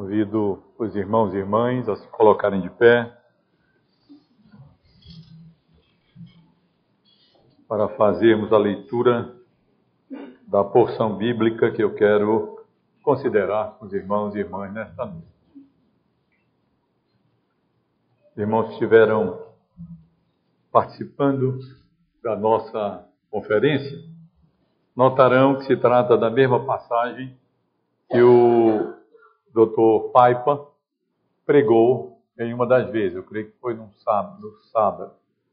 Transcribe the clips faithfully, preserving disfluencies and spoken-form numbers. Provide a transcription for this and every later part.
Convido os irmãos e irmãs a se colocarem de pé para fazermos a leitura da porção bíblica que eu quero considerar com os irmãos e irmãs nesta noite. Os irmãos que estiveram participando da nossa conferência notarão que se trata da mesma passagem que o doutor Paipa pregou em uma das vezes, eu creio que foi no sábado. No sábado.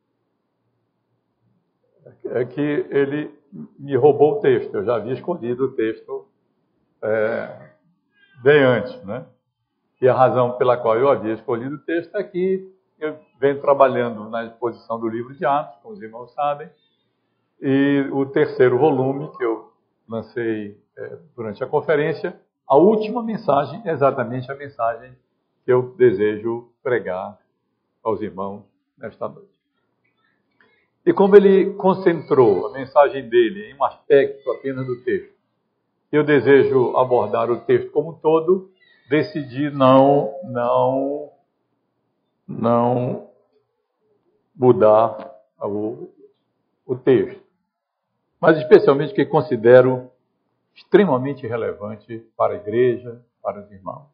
É que ele me roubou o texto, eu já havia escolhido o texto é, bem antes, né? E a razão pela qual eu havia escolhido o texto é que eu venho trabalhando na exposição do livro de Atos, como os irmãos sabem, e o terceiro volume que eu lancei é, durante a conferência, a última mensagem é exatamente a mensagem que eu desejo pregar aos irmãos nesta noite. E como ele concentrou a mensagem dele em um aspecto apenas do texto, eu desejo abordar o texto como um todo, decidi não, não, não mudar o, o texto. Mas especialmente que considero extremamente relevante para a igreja, para os irmãos.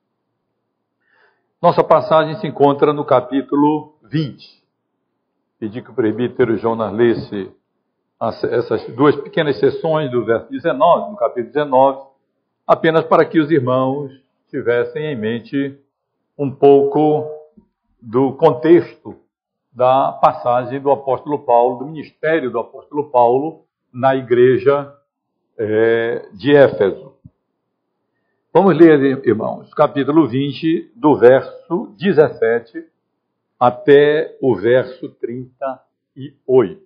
Nossa passagem se encontra no capítulo vinte. Pedi que o presbítero Jonas lesse essas duas pequenas sessões do verso dezenove, do capítulo dezenove, apenas para que os irmãos tivessem em mente um pouco do contexto da passagem do apóstolo Paulo, do ministério do apóstolo Paulo na igreja é, de Éfeso. Vamos ler, irmãos, capítulo vinte, do verso dezessete até o verso trinta e oito.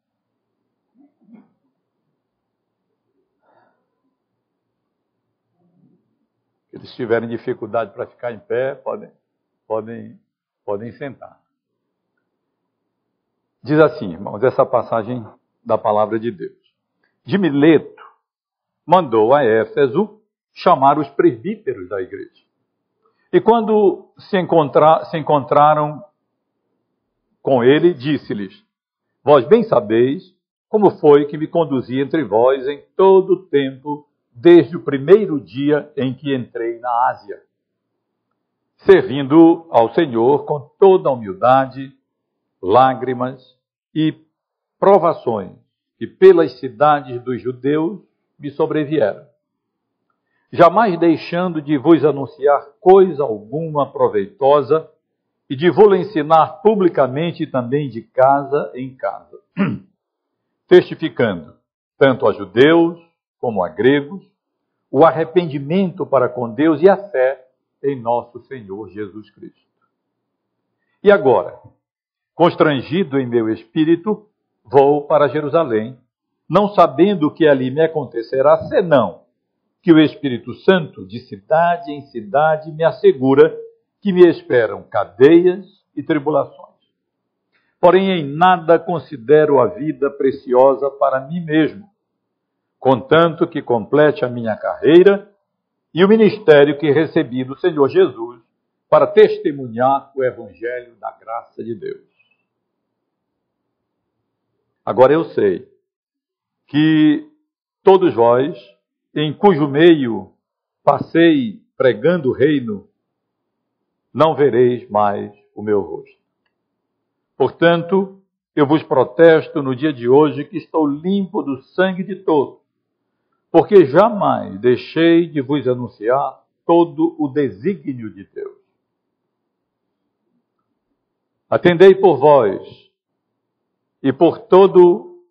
Se eles tiverem dificuldade para ficar em pé, podem, podem, podem sentar. Diz assim, irmãos, essa passagem da palavra de Deus. De Mileto mandou a Éfeso chamar os presbíteros da igreja. E quando se, encontra, se encontraram com ele, disse-lhes: vós bem sabeis como foi que me conduzi entre vós em todo o tempo, desde o primeiro dia em que entrei na Ásia, servindo ao Senhor com toda a humildade, lágrimas e provações que pelas cidades dos judeus me sobrevieram, jamais deixando de vos anunciar coisa alguma proveitosa e de vos ensinar publicamente também de casa em casa, testificando tanto a judeus como a gregos o arrependimento para com Deus e a fé em nosso Senhor Jesus Cristo. E agora, constrangido em meu espírito, vou para Jerusalém, não sabendo o que ali me acontecerá, senão que o Espírito Santo, de cidade em cidade, me assegura que me esperam cadeias e tribulações. Porém, em nada considero a vida preciosa para mim mesmo, contanto que complete a minha carreira e o ministério que recebi do Senhor Jesus para testemunhar o Evangelho da graça de Deus. Agora eu sei que todos vós, em cujo meio passei pregando o reino, não vereis mais o meu rosto. Portanto, eu vos protesto no dia de hoje que estou limpo do sangue de todos, porque jamais deixei de vos anunciar todo o desígnio de Deus. Atendei por vós e por todo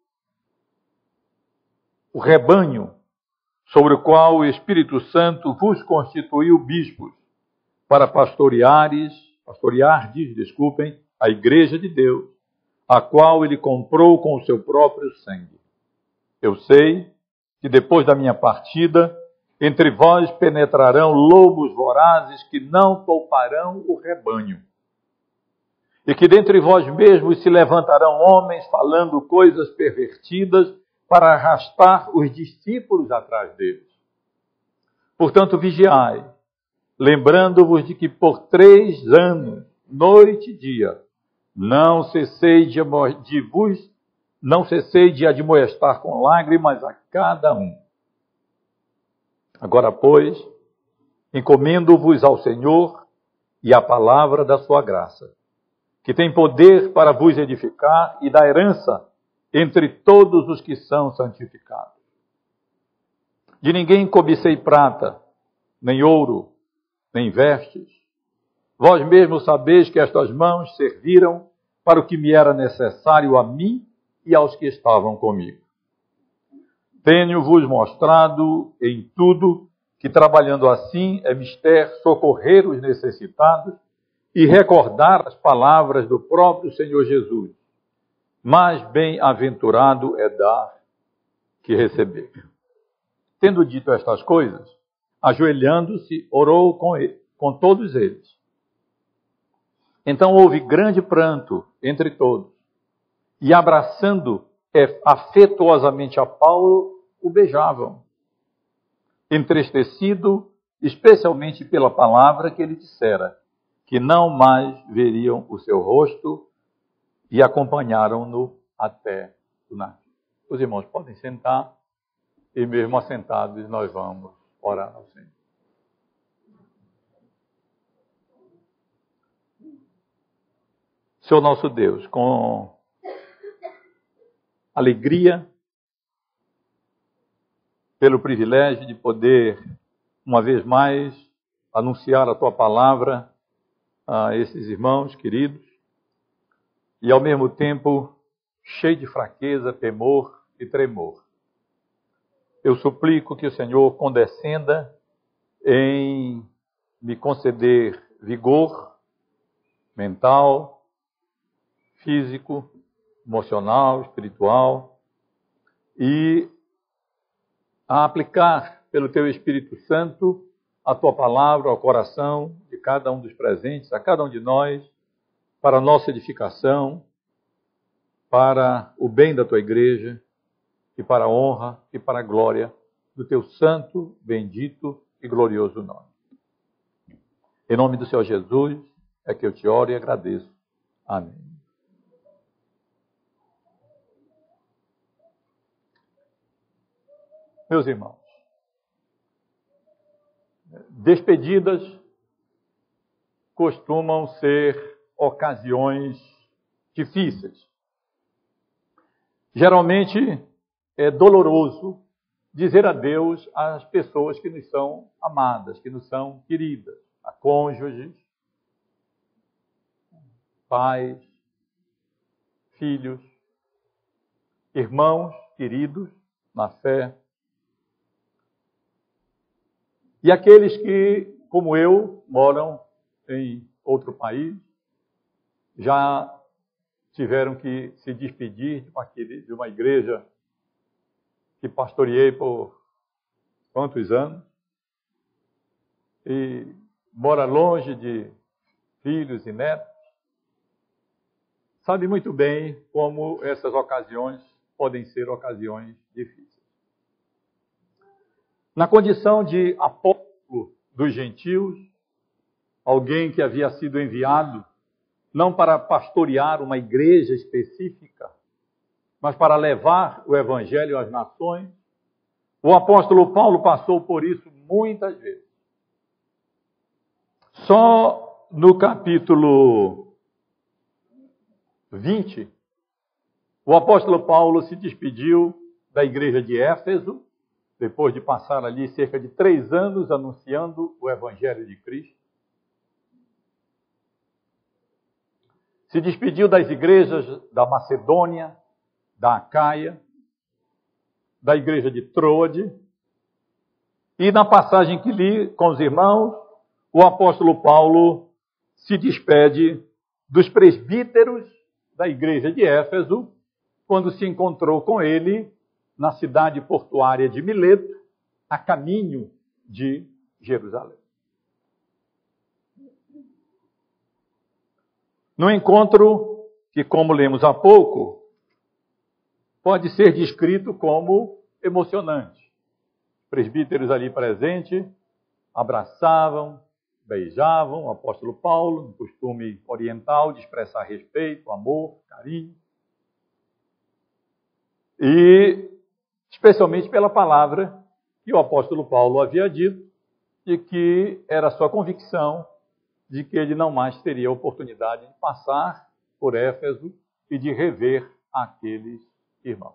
o rebanho sobre o qual o Espírito Santo vos constituiu bispos, para pastoreares, pastoreardes, desculpem, a igreja de Deus, a qual ele comprou com o seu próprio sangue. Eu sei que depois da minha partida, entre vós penetrarão lobos vorazes que não pouparão o rebanho. E que dentre vós mesmos se levantarão homens falando coisas pervertidas para arrastar os discípulos atrás deles. Portanto, vigiai, lembrando-vos de que por três anos, noite e dia, não cessei de, de vos, não cessei de admoestar com lágrimas a cada um. Agora, pois, encomendo-vos ao Senhor e à palavra da sua graça, que tem poder para vos edificar e dar herança entre todos os que são santificados. De ninguém cobicei prata, nem ouro, nem vestes. Vós mesmos sabeis que estas mãos serviram para o que me era necessário a mim e aos que estavam comigo. Tenho-vos mostrado em tudo que, trabalhando assim, é mister socorrer os necessitados e recordar as palavras do próprio Senhor Jesus. Mais bem-aventurado é dar que receber. Tendo dito estas coisas, ajoelhando-se, orou com, ele, com todos eles. Então houve grande pranto entre todos, e abraçando afetuosamente a Paulo, o beijavam, entristecido especialmente pela palavra que ele dissera, que não mais veriam o seu rosto, e acompanharam-no até o navio. Os irmãos podem sentar, e mesmo assentados nós vamos orar ao Senhor. Senhor nosso Deus, com alegria, pelo privilégio de poder, uma vez mais, anunciar a Tua palavra a esses irmãos queridos, e ao mesmo tempo cheio de fraqueza, temor e tremor. Eu suplico que o Senhor condescenda em me conceder vigor mental, físico, emocional, espiritual, e a aplicar pelo Teu Espírito Santo a Tua palavra ao coração de cada um dos presentes, a cada um de nós, para a nossa edificação, para o bem da Tua igreja, e para a honra e para a glória do Teu santo, bendito e glorioso nome. Em nome do Senhor Jesus, é que eu te oro e agradeço. Amém. Meus irmãos, despedidas costumam ser ocasiões difíceis. Geralmente é doloroso dizer adeus às pessoas que nos são amadas, que nos são queridas, a cônjuges, pais, filhos, irmãos queridos na fé. E aqueles que, como eu, moram em outro país, já tiveram que se despedir de uma, de uma igreja que pastoreei por quantos anos, e mora longe de filhos e netos, sabe muito bem como essas ocasiões podem ser ocasiões difíceis. Na condição de apóstolo dos gentios, alguém que havia sido enviado não para pastorear uma igreja específica, mas para levar o evangelho às nações, o apóstolo Paulo passou por isso muitas vezes. Só no capítulo vinte, o apóstolo Paulo se despediu da igreja de Éfeso, depois de passar ali cerca de três anos anunciando o evangelho de Cristo. Se despediu das igrejas da Macedônia, da Acaia, da igreja de Troade, e na passagem que li com os irmãos, o apóstolo Paulo se despede dos presbíteros da igreja de Éfeso, quando se encontrou com ele na cidade portuária de Mileto, a caminho de Jerusalém. No encontro que, como lemos há pouco, pode ser descrito como emocionante. Presbíteros ali presentes abraçavam, beijavam o apóstolo Paulo, um costume oriental de expressar respeito, amor, carinho. E especialmente pela palavra que o apóstolo Paulo havia dito, de que era sua convicção de que ele não mais teria a oportunidade de passar por Éfeso e de rever aqueles irmãos.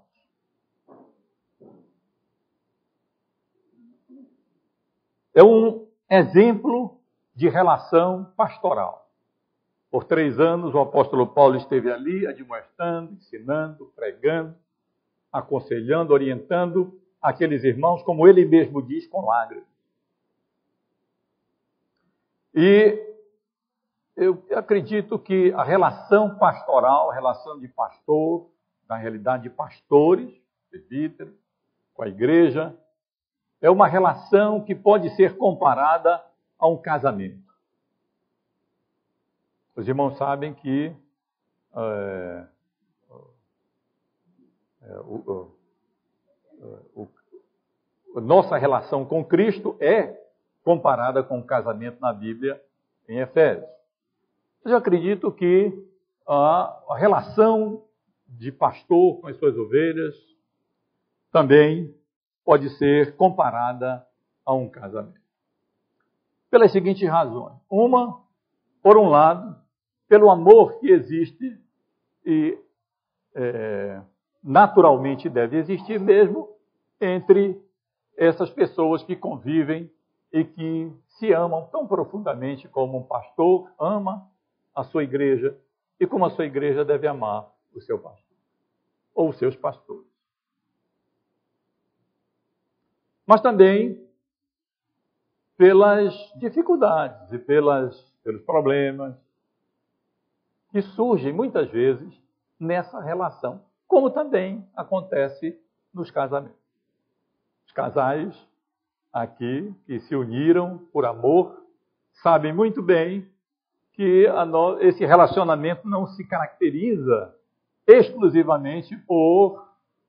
É um exemplo de relação pastoral. Por três anos o apóstolo Paulo esteve ali admoestando, ensinando, pregando, aconselhando, orientando aqueles irmãos, como ele mesmo diz, com lágrimas. E eu acredito que a relação pastoral, a relação de pastor, na realidade de pastores, presbíteros, com a igreja, é uma relação que pode ser comparada a um casamento. Os irmãos sabem que é, é, o, o, o, a nossa relação com Cristo é comparada com o casamento na Bíblia em Efésios. Eu acredito que a, a relação de pastor com as suas ovelhas também pode ser comparada a um casamento. Pelas seguintes razões. Uma, por um lado, pelo amor que existe e é, naturalmente deve existir mesmo entre essas pessoas que convivem e que se amam tão profundamente como um pastor ama a sua igreja e como a sua igreja deve amar o seu pastor ou os seus pastores. Mas também pelas dificuldades e pelas, pelos problemas que surgem muitas vezes nessa relação, como também acontece nos casamentos. Os casais aqui que se uniram por amor sabem muito bem que a no, esse relacionamento não se caracteriza exclusivamente por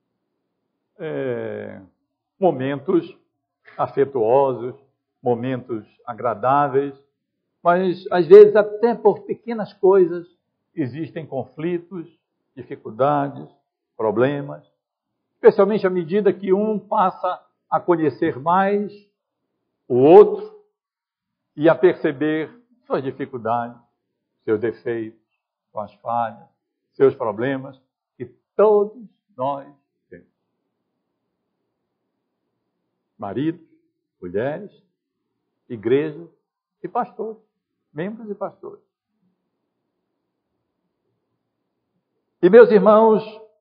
é, momentos afetuosos, momentos agradáveis, mas às vezes até por pequenas coisas existem conflitos, dificuldades, problemas, especialmente à medida que um passa a conhecer mais o outro e a perceber suas dificuldades, seus defeitos, suas falhas, seus problemas, que todos nós temos. Maridos, mulheres, igrejas e pastores, membros e pastores. E meus irmãos,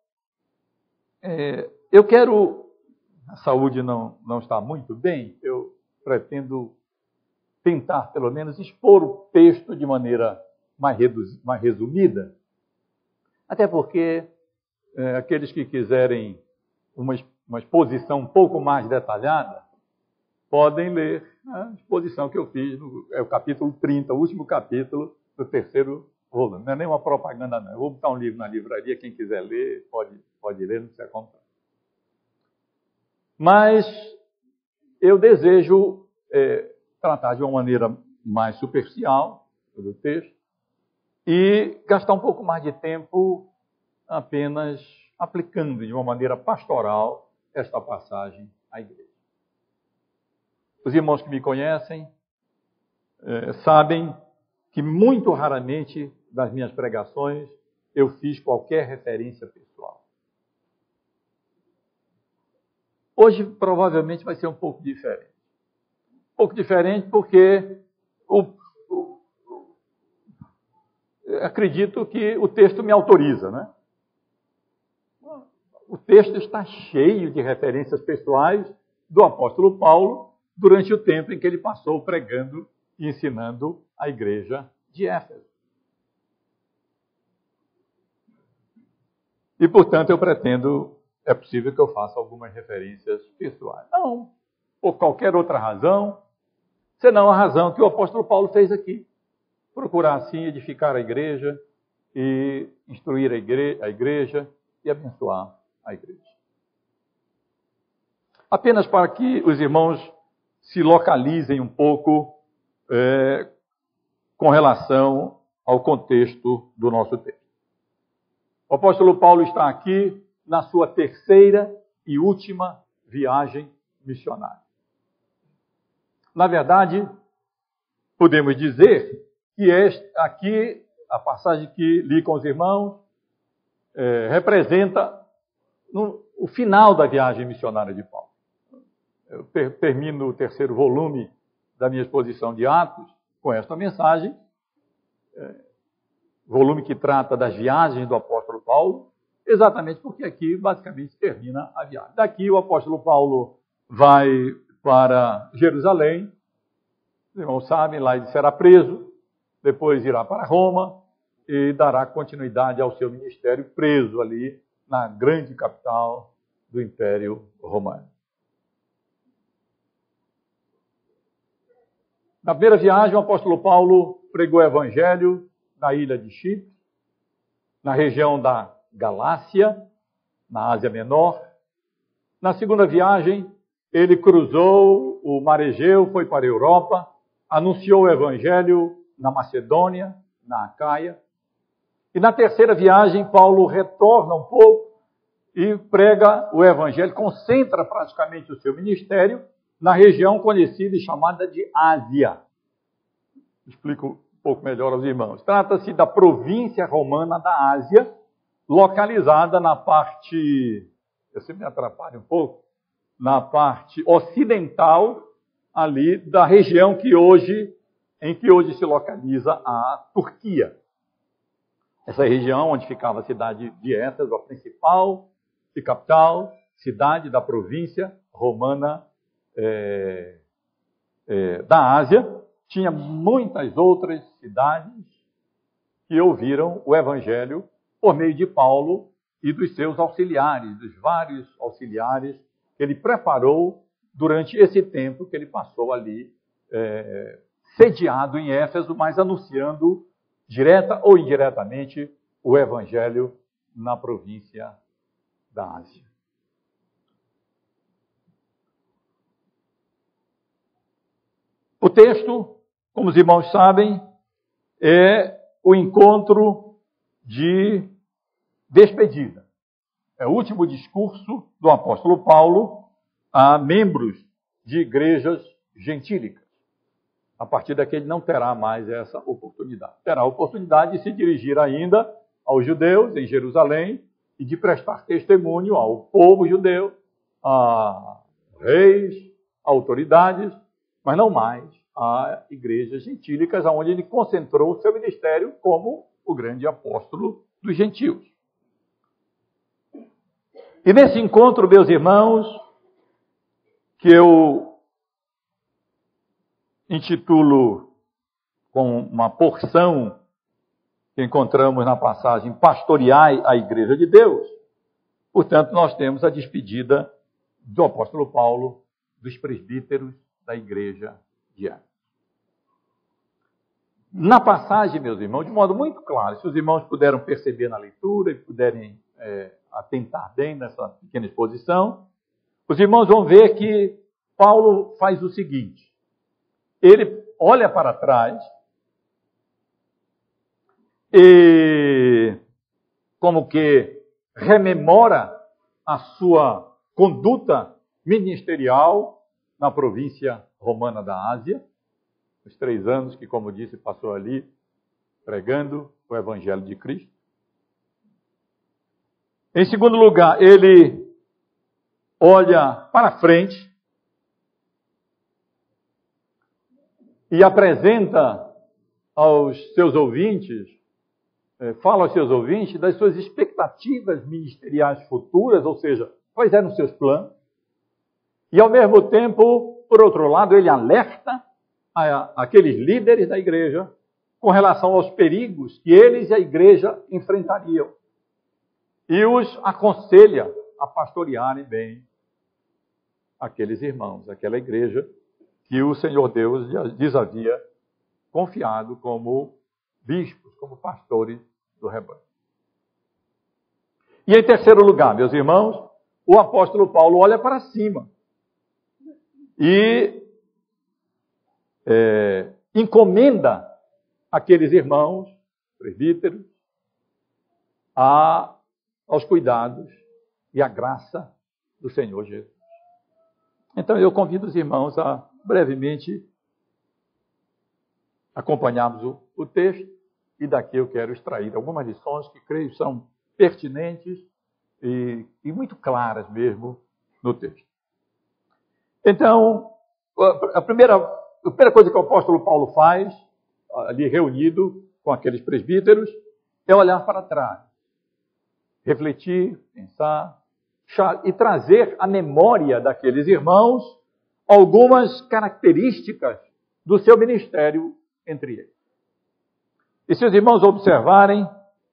é, eu quero, a saúde não, não está muito bem, eu pretendo tentar, pelo menos, expor o texto de maneira mais, reduz, mais resumida, até porque é, aqueles que quiserem uma, uma exposição um pouco mais detalhada, podem ler a exposição que eu fiz, no, é o capítulo trinta, o último capítulo do terceiro volume. Não é nem uma propaganda, não. Eu vou botar um livro na livraria, quem quiser ler, pode, pode ler, não precisa comprar. Mas eu desejo é, tratar de uma maneira mais superficial do texto e gastar um pouco mais de tempo apenas aplicando de uma maneira pastoral esta passagem à igreja. Os irmãos que me conhecem é, sabem que muito raramente das minhas pregações eu fiz qualquer referência pessoal. Hoje provavelmente vai ser um pouco diferente. Um pouco diferente porque o, o, o, acredito que o texto me autoriza, né? O texto está cheio de referências pessoais do apóstolo Paulo durante o tempo em que ele passou pregando e ensinando a igreja de Éfeso. E, portanto, eu pretendo, é possível que eu faça algumas referências pessoais. Não, por qualquer outra razão, senão a razão que o apóstolo Paulo fez aqui. Procurar, assim, edificar a igreja e instruir a igreja, a igreja e abençoar a igreja. Apenas para que os irmãos se localizem um pouco é, com relação ao contexto do nosso texto. O apóstolo Paulo está aqui na sua terceira e última viagem missionária. Na verdade, podemos dizer que este, aqui, a passagem que li com os irmãos, é, representa no, o final da viagem missionária de Paulo. Eu ter, termino o terceiro volume da minha exposição de Atos com esta mensagem, é, volume que trata das viagens do apóstolo Paulo, exatamente porque aqui basicamente termina a viagem. Daqui o apóstolo Paulo vai para Jerusalém, os irmãos sabem, lá ele será preso, depois irá para Roma e dará continuidade ao seu ministério preso ali na grande capital do Império Romano. Na primeira viagem, o apóstolo Paulo pregou o evangelho na ilha de Chipre, na região da Galácia, na Ásia Menor. Na segunda viagem, ele cruzou o Mar Egeu, foi para a Europa, anunciou o evangelho na Macedônia, na Acaia. E na terceira viagem, Paulo retorna um pouco e prega o evangelho, concentra praticamente o seu ministério na região conhecida e chamada de Ásia. Explico um pouco melhor aos irmãos. Trata-se da província romana da Ásia, localizada na parte, eu sempre me atrapalho um pouco, na parte ocidental ali da região que hoje, em que hoje se localiza a Turquia. Essa região onde ficava a cidade de Éfeso, a principal e capital cidade da província romana é, é, da Ásia, tinha muitas outras cidades que ouviram o evangelho por meio de Paulo e dos seus auxiliares, dos vários auxiliares que ele preparou durante esse tempo que ele passou ali, é, sediado em Éfeso, mas anunciando direta ou indiretamente o evangelho na província da Ásia. O texto, como os irmãos sabem, é o encontro de despedida. É o último discurso do apóstolo Paulo a membros de igrejas gentílicas. A partir daqui ele não terá mais essa oportunidade. Terá a oportunidade de se dirigir ainda aos judeus em Jerusalém e de prestar testemunho ao povo judeu, a reis, a autoridades, mas não mais a igrejas gentílicas, onde ele concentrou o seu ministério como o grande apóstolo dos gentios. E nesse encontro, meus irmãos, que eu intitulo com uma porção que encontramos na passagem Pastoreai a Igreja de Deus, portanto, nós temos a despedida do apóstolo Paulo dos presbíteros da igreja de Éfeso. Na passagem, meus irmãos, de modo muito claro, se os irmãos puderam perceber na leitura e puderem é, atentar bem nessa pequena exposição, os irmãos vão ver que Paulo faz o seguinte: ele olha para trás e, como que rememora a sua conduta ministerial na província romana da Ásia, os três anos que, como disse, passou ali pregando o Evangelho de Cristo. Em segundo lugar, ele olha para frente e apresenta aos seus ouvintes, fala aos seus ouvintes das suas expectativas ministeriais futuras, ou seja, quais eram os seus planos. E, ao mesmo tempo, por outro lado, ele alerta a, aqueles líderes da igreja com relação aos perigos que eles e a igreja enfrentariam. E os aconselha a pastorearem bem aqueles irmãos, aquela igreja que o Senhor Deus lhes havia confiado como bispos, como pastores do rebanho. E em terceiro lugar, meus irmãos, o apóstolo Paulo olha para cima e é, encomenda aqueles irmãos, presbíteros, a, aos cuidados e à graça do Senhor Jesus. Então eu convido os irmãos a brevemente acompanharmos o, o texto, e daqui eu quero extrair algumas lições que creio são pertinentes e, e muito claras mesmo no texto. Então, a primeira, a primeira coisa que o apóstolo Paulo faz, ali reunido com aqueles presbíteros, é olhar para trás, refletir, pensar e trazer à memória daqueles irmãos algumas características do seu ministério entre eles. E se os irmãos observarem,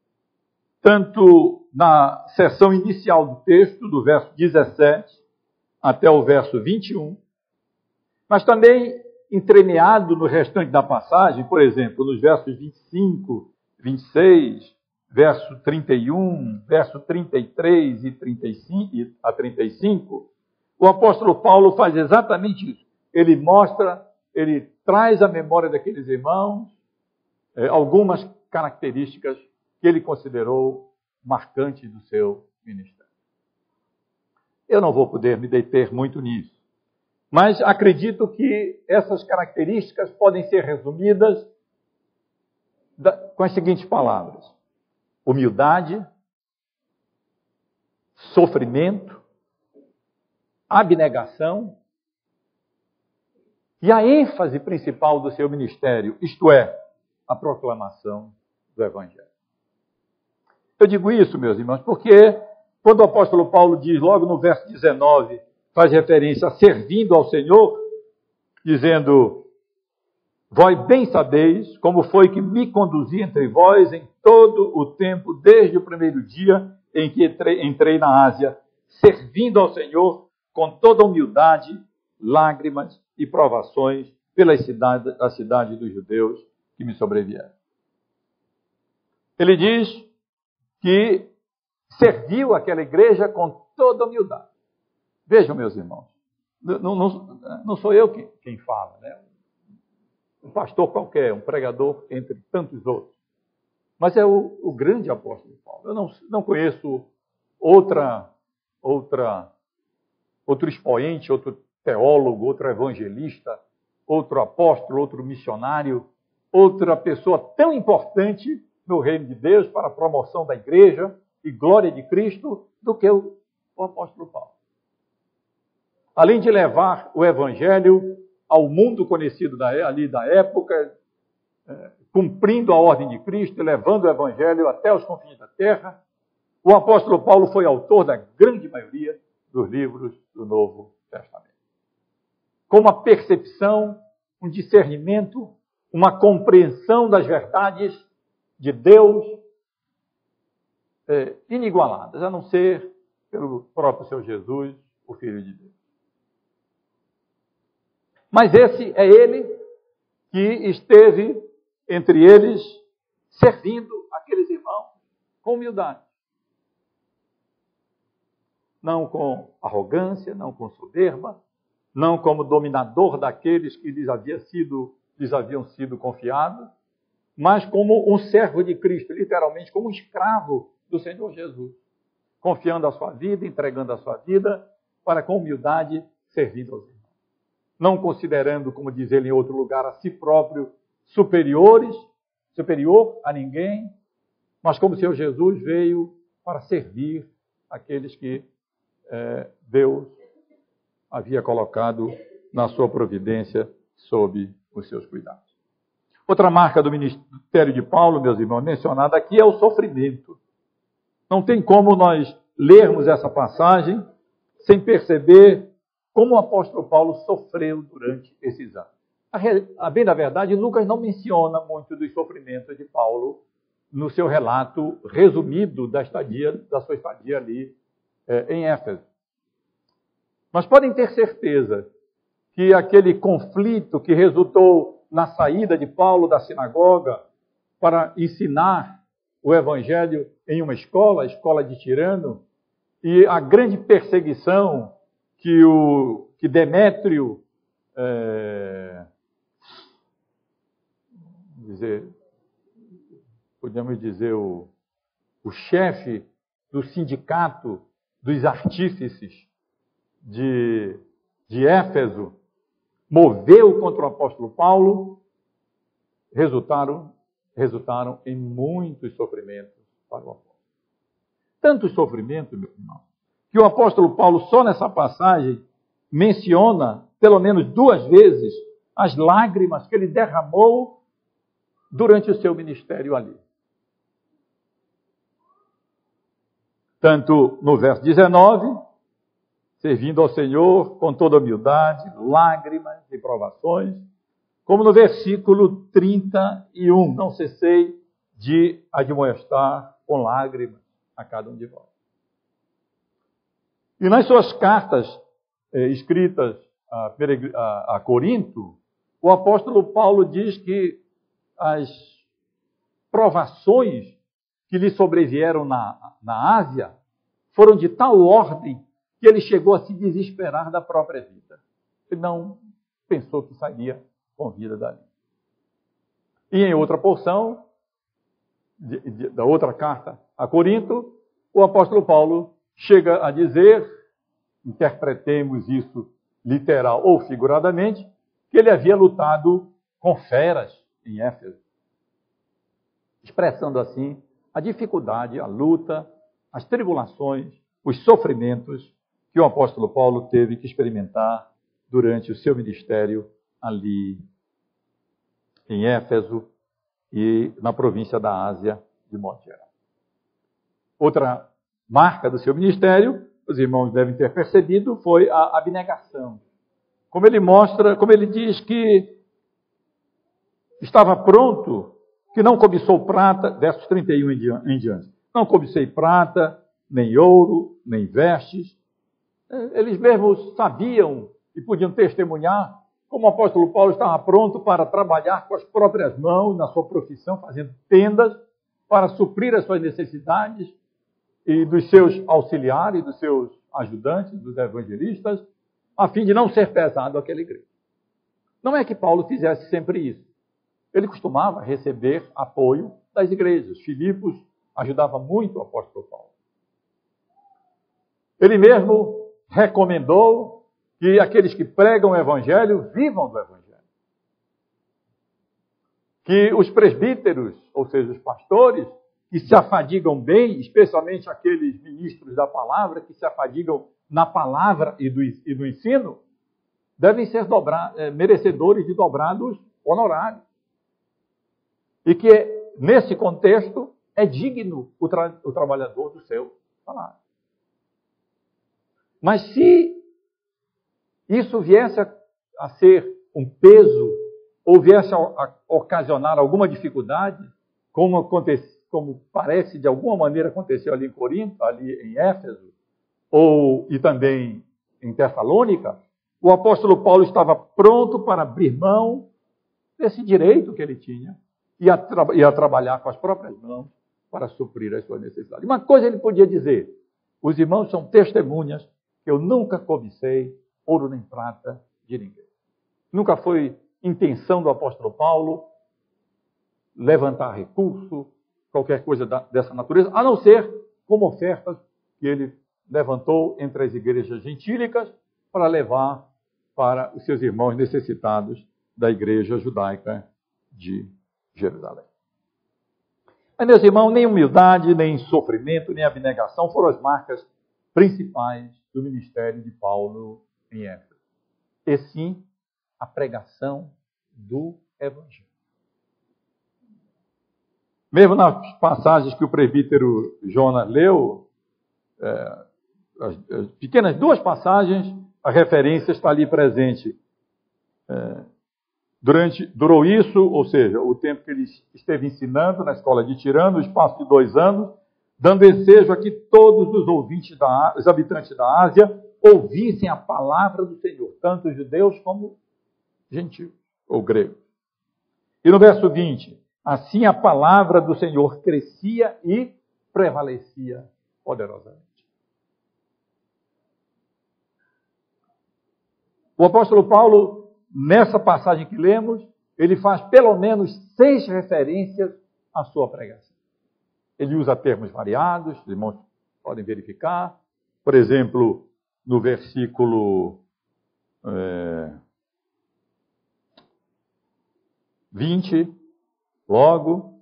tanto na seção inicial do texto, do verso dezessete até o verso vinte e um, mas também entremeado no restante da passagem, por exemplo, nos versos vinte e cinco, vinte e seis, verso trinta e um, verso trinta e três e trinta e cinco, a trinta e cinco, o apóstolo Paulo faz exatamente isso. Ele mostra, ele traz à memória daqueles irmãos eh, algumas características que ele considerou marcantes do seu ministério. Eu não vou poder me deter muito nisso, mas acredito que essas características podem ser resumidas da, com as seguintes palavras: humildade, sofrimento, abnegação e a ênfase principal do seu ministério, isto é, a proclamação do Evangelho. Eu digo isso, meus irmãos, porque quando o apóstolo Paulo diz, logo no verso dezenove, faz referência a servindo ao Senhor, dizendo: vós bem sabeis como foi que me conduzi entre vós em todo o tempo, desde o primeiro dia em que entrei, entrei na Ásia, servindo ao Senhor com toda humildade, lágrimas e provações pelas cidades, a cidade dos judeus que me sobrevieram. Ele diz que serviu aquela igreja com toda humildade. Vejam, meus irmãos, não, não, não sou eu quem, quem fala, né? Um pastor qualquer, um pregador entre tantos outros. Mas é o, o grande apóstolo Paulo. Eu não, não conheço outra, outra, outro expoente, outro teólogo, outro evangelista, outro apóstolo, outro missionário, outra pessoa tão importante no reino de Deus para a promoção da igreja e glória de Cristo do que o, o apóstolo Paulo. Além de levar o evangelho ao mundo conhecido da, ali da época, é, cumprindo a ordem de Cristo, levando o evangelho até os confins da terra, o apóstolo Paulo foi autor da grande maioria dos livros do Novo Testamento. Com uma percepção, um discernimento, uma compreensão das verdades de Deus é, inigualadas, a não ser pelo próprio Senhor Jesus, o Filho de Deus. Mas esse é ele que esteve entre eles, servindo aqueles irmãos com humildade. Não com arrogância, não com soberba, não como dominador daqueles que lhes, havia sido, lhes haviam sido confiados, mas como um servo de Cristo, literalmente como um escravo do Senhor Jesus, confiando a sua vida, entregando a sua vida, para com humildade servir aos irmãos. Não considerando, como diz ele em outro lugar, a si próprio superiores, superior a ninguém, mas como o Senhor Jesus veio para servir aqueles que eh, Deus havia colocado na sua providência sob os seus cuidados. Outra marca do ministério de Paulo, meus irmãos, mencionada aqui é o sofrimento. Não tem como nós lermos essa passagem sem perceber como o apóstolo Paulo sofreu durante esses anos. A bem da verdade, Lucas não menciona muito dos sofrimentos de Paulo no seu relato resumido da estadia, da sua estadia ali eh, em Éfeso. Mas podem ter certeza que aquele conflito que resultou na saída de Paulo da sinagoga para ensinar o evangelho em uma escola, a escola de Tirano, e a grande perseguição que, o, que Demétrio é, dizer, podemos dizer, o, o chefe do sindicato dos artífices de, de Éfeso, moveu contra o apóstolo Paulo, resultaram, resultaram em muitos sofrimentos para o apóstolo. Tantos sofrimentos, meu irmão, que o apóstolo Paulo, só nessa passagem, menciona, pelo menos duas vezes, as lágrimas que ele derramou durante o seu ministério ali. Tanto no verso dezenove, servindo ao Senhor com toda humildade, lágrimas e provações, como no versículo trinta e um, não cessei de admoestar com lágrimas a cada um de vós. E nas suas cartas eh, escritas a, a, a Corinto, o apóstolo Paulo diz que as provações que lhe sobrevieram na, na Ásia foram de tal ordem que ele chegou a se desesperar da própria vida. Ele não pensou que sairia com vida dali. E em outra porção, de, de, da outra carta a Corinto, o apóstolo Paulo chega a dizer, interpretemos isso literal ou figuradamente, que ele havia lutado com feras em Éfeso. Expressando assim a dificuldade, a luta, as tribulações, os sofrimentos que o apóstolo Paulo teve que experimentar durante o seu ministério ali em Éfeso e na província da Ásia, de modo geral. Outra marca do seu ministério, os irmãos devem ter percebido, foi a abnegação. Como ele mostra, como ele diz que estava pronto, que não cobiçou prata, versos trinta e um em diante, não cobicei prata, nem ouro, nem vestes. Eles mesmos sabiam e podiam testemunhar como o apóstolo Paulo estava pronto para trabalhar com as próprias mãos, na sua profissão, fazendo tendas, para suprir as suas necessidades e dos seus auxiliares, dos seus ajudantes, dos evangelistas, a fim de não ser pesado àquela igreja. Não é que Paulo fizesse sempre isso. Ele costumava receber apoio das igrejas. Filipos ajudava muito o apóstolo Paulo. Ele mesmo recomendou que aqueles que pregam o evangelho vivam do evangelho. Que os presbíteros, ou seja, os pastores, que se afadigam bem, especialmente aqueles ministros da palavra, que se afadigam na palavra e do, e do ensino, devem ser dobra, é, merecedores de dobrados honorários. E que, nesse contexto, é digno o, tra, o trabalhador do seu salário. Mas se isso viesse a, a ser um peso, ou viesse a, a ocasionar alguma dificuldade, como, acontece, como parece de alguma maneira aconteceu ali em Corinto, ali em Éfeso, ou e também em Tessalônica, o apóstolo Paulo estava pronto para abrir mão desse direito que ele tinha e a, tra- e a trabalhar com as próprias mãos para suprir as suas necessidades. Uma coisa ele podia dizer: os irmãos são testemunhas que eu nunca cobicei ouro nem prata de ninguém. Nunca foi intenção do apóstolo Paulo levantar recurso, qualquer coisa da, dessa natureza, a não ser como ofertas que ele levantou entre as igrejas gentílicas para levar para os seus irmãos necessitados da igreja judaica de Jerusalém. Mas, meus irmãos, nem humildade, nem sofrimento, nem abnegação foram as marcas principais do ministério de Paulo em Éfeso. E sim, a pregação do Evangelho. Mesmo nas passagens que o presbítero Jonas leu, é, as, as pequenas duas passagens, a referência está ali presente. É, durante, durou isso, ou seja, o tempo que ele esteve ensinando na escola de Tirano, no espaço de dois anos, dando desejo a que todos os ouvintes, da, os habitantes da Ásia, ouvissem a palavra do Senhor, tanto os judeus como gentios ou gregos. E no verso vinte, assim a palavra do Senhor crescia e prevalecia poderosamente. O apóstolo Paulo, nessa passagem que lemos, ele faz pelo menos seis referências à sua pregação. Ele usa termos variados, os irmãos podem verificar. Por exemplo, no versículo é, vinte, logo,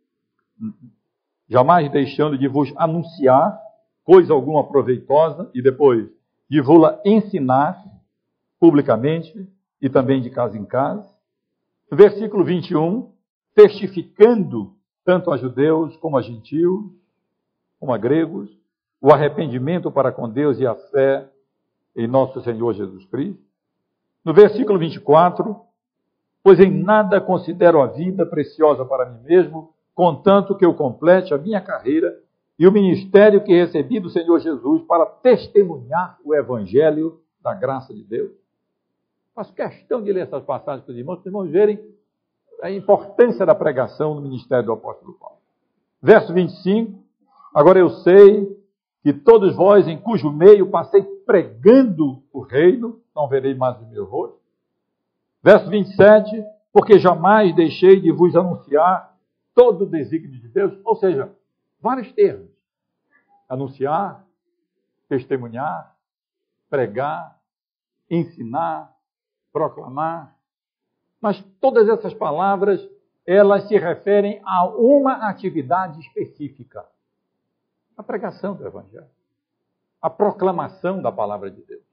jamais deixando de vos anunciar coisa alguma proveitosa, e depois de vos-la ensinar publicamente e também de casa em casa. No versículo vinte e um, testificando tanto a judeus como a gentios, como a gregos, o arrependimento para com Deus e a fé em nosso Senhor Jesus Cristo. No versículo vinte e quatro, pois em nada considero a vida preciosa para mim mesmo, contanto que eu complete a minha carreira e o ministério que recebi do Senhor Jesus para testemunhar o evangelho da graça de Deus. Faço questão de ler essas passagens para os irmãos, para os irmãos verem a importância da pregação no ministério do apóstolo Paulo. Verso vinte e cinco, agora eu sei que todos vós, em cujo meio passei pregando o reino, não verei mais o meu rosto. Verso vinte e sete, porque jamais deixei de vos anunciar todo o desígnio de Deus, ou seja, vários termos. Anunciar, testemunhar, pregar, ensinar, proclamar. Mas todas essas palavras, elas se referem a uma atividade específica. A pregação do Evangelho. A proclamação da palavra de Deus.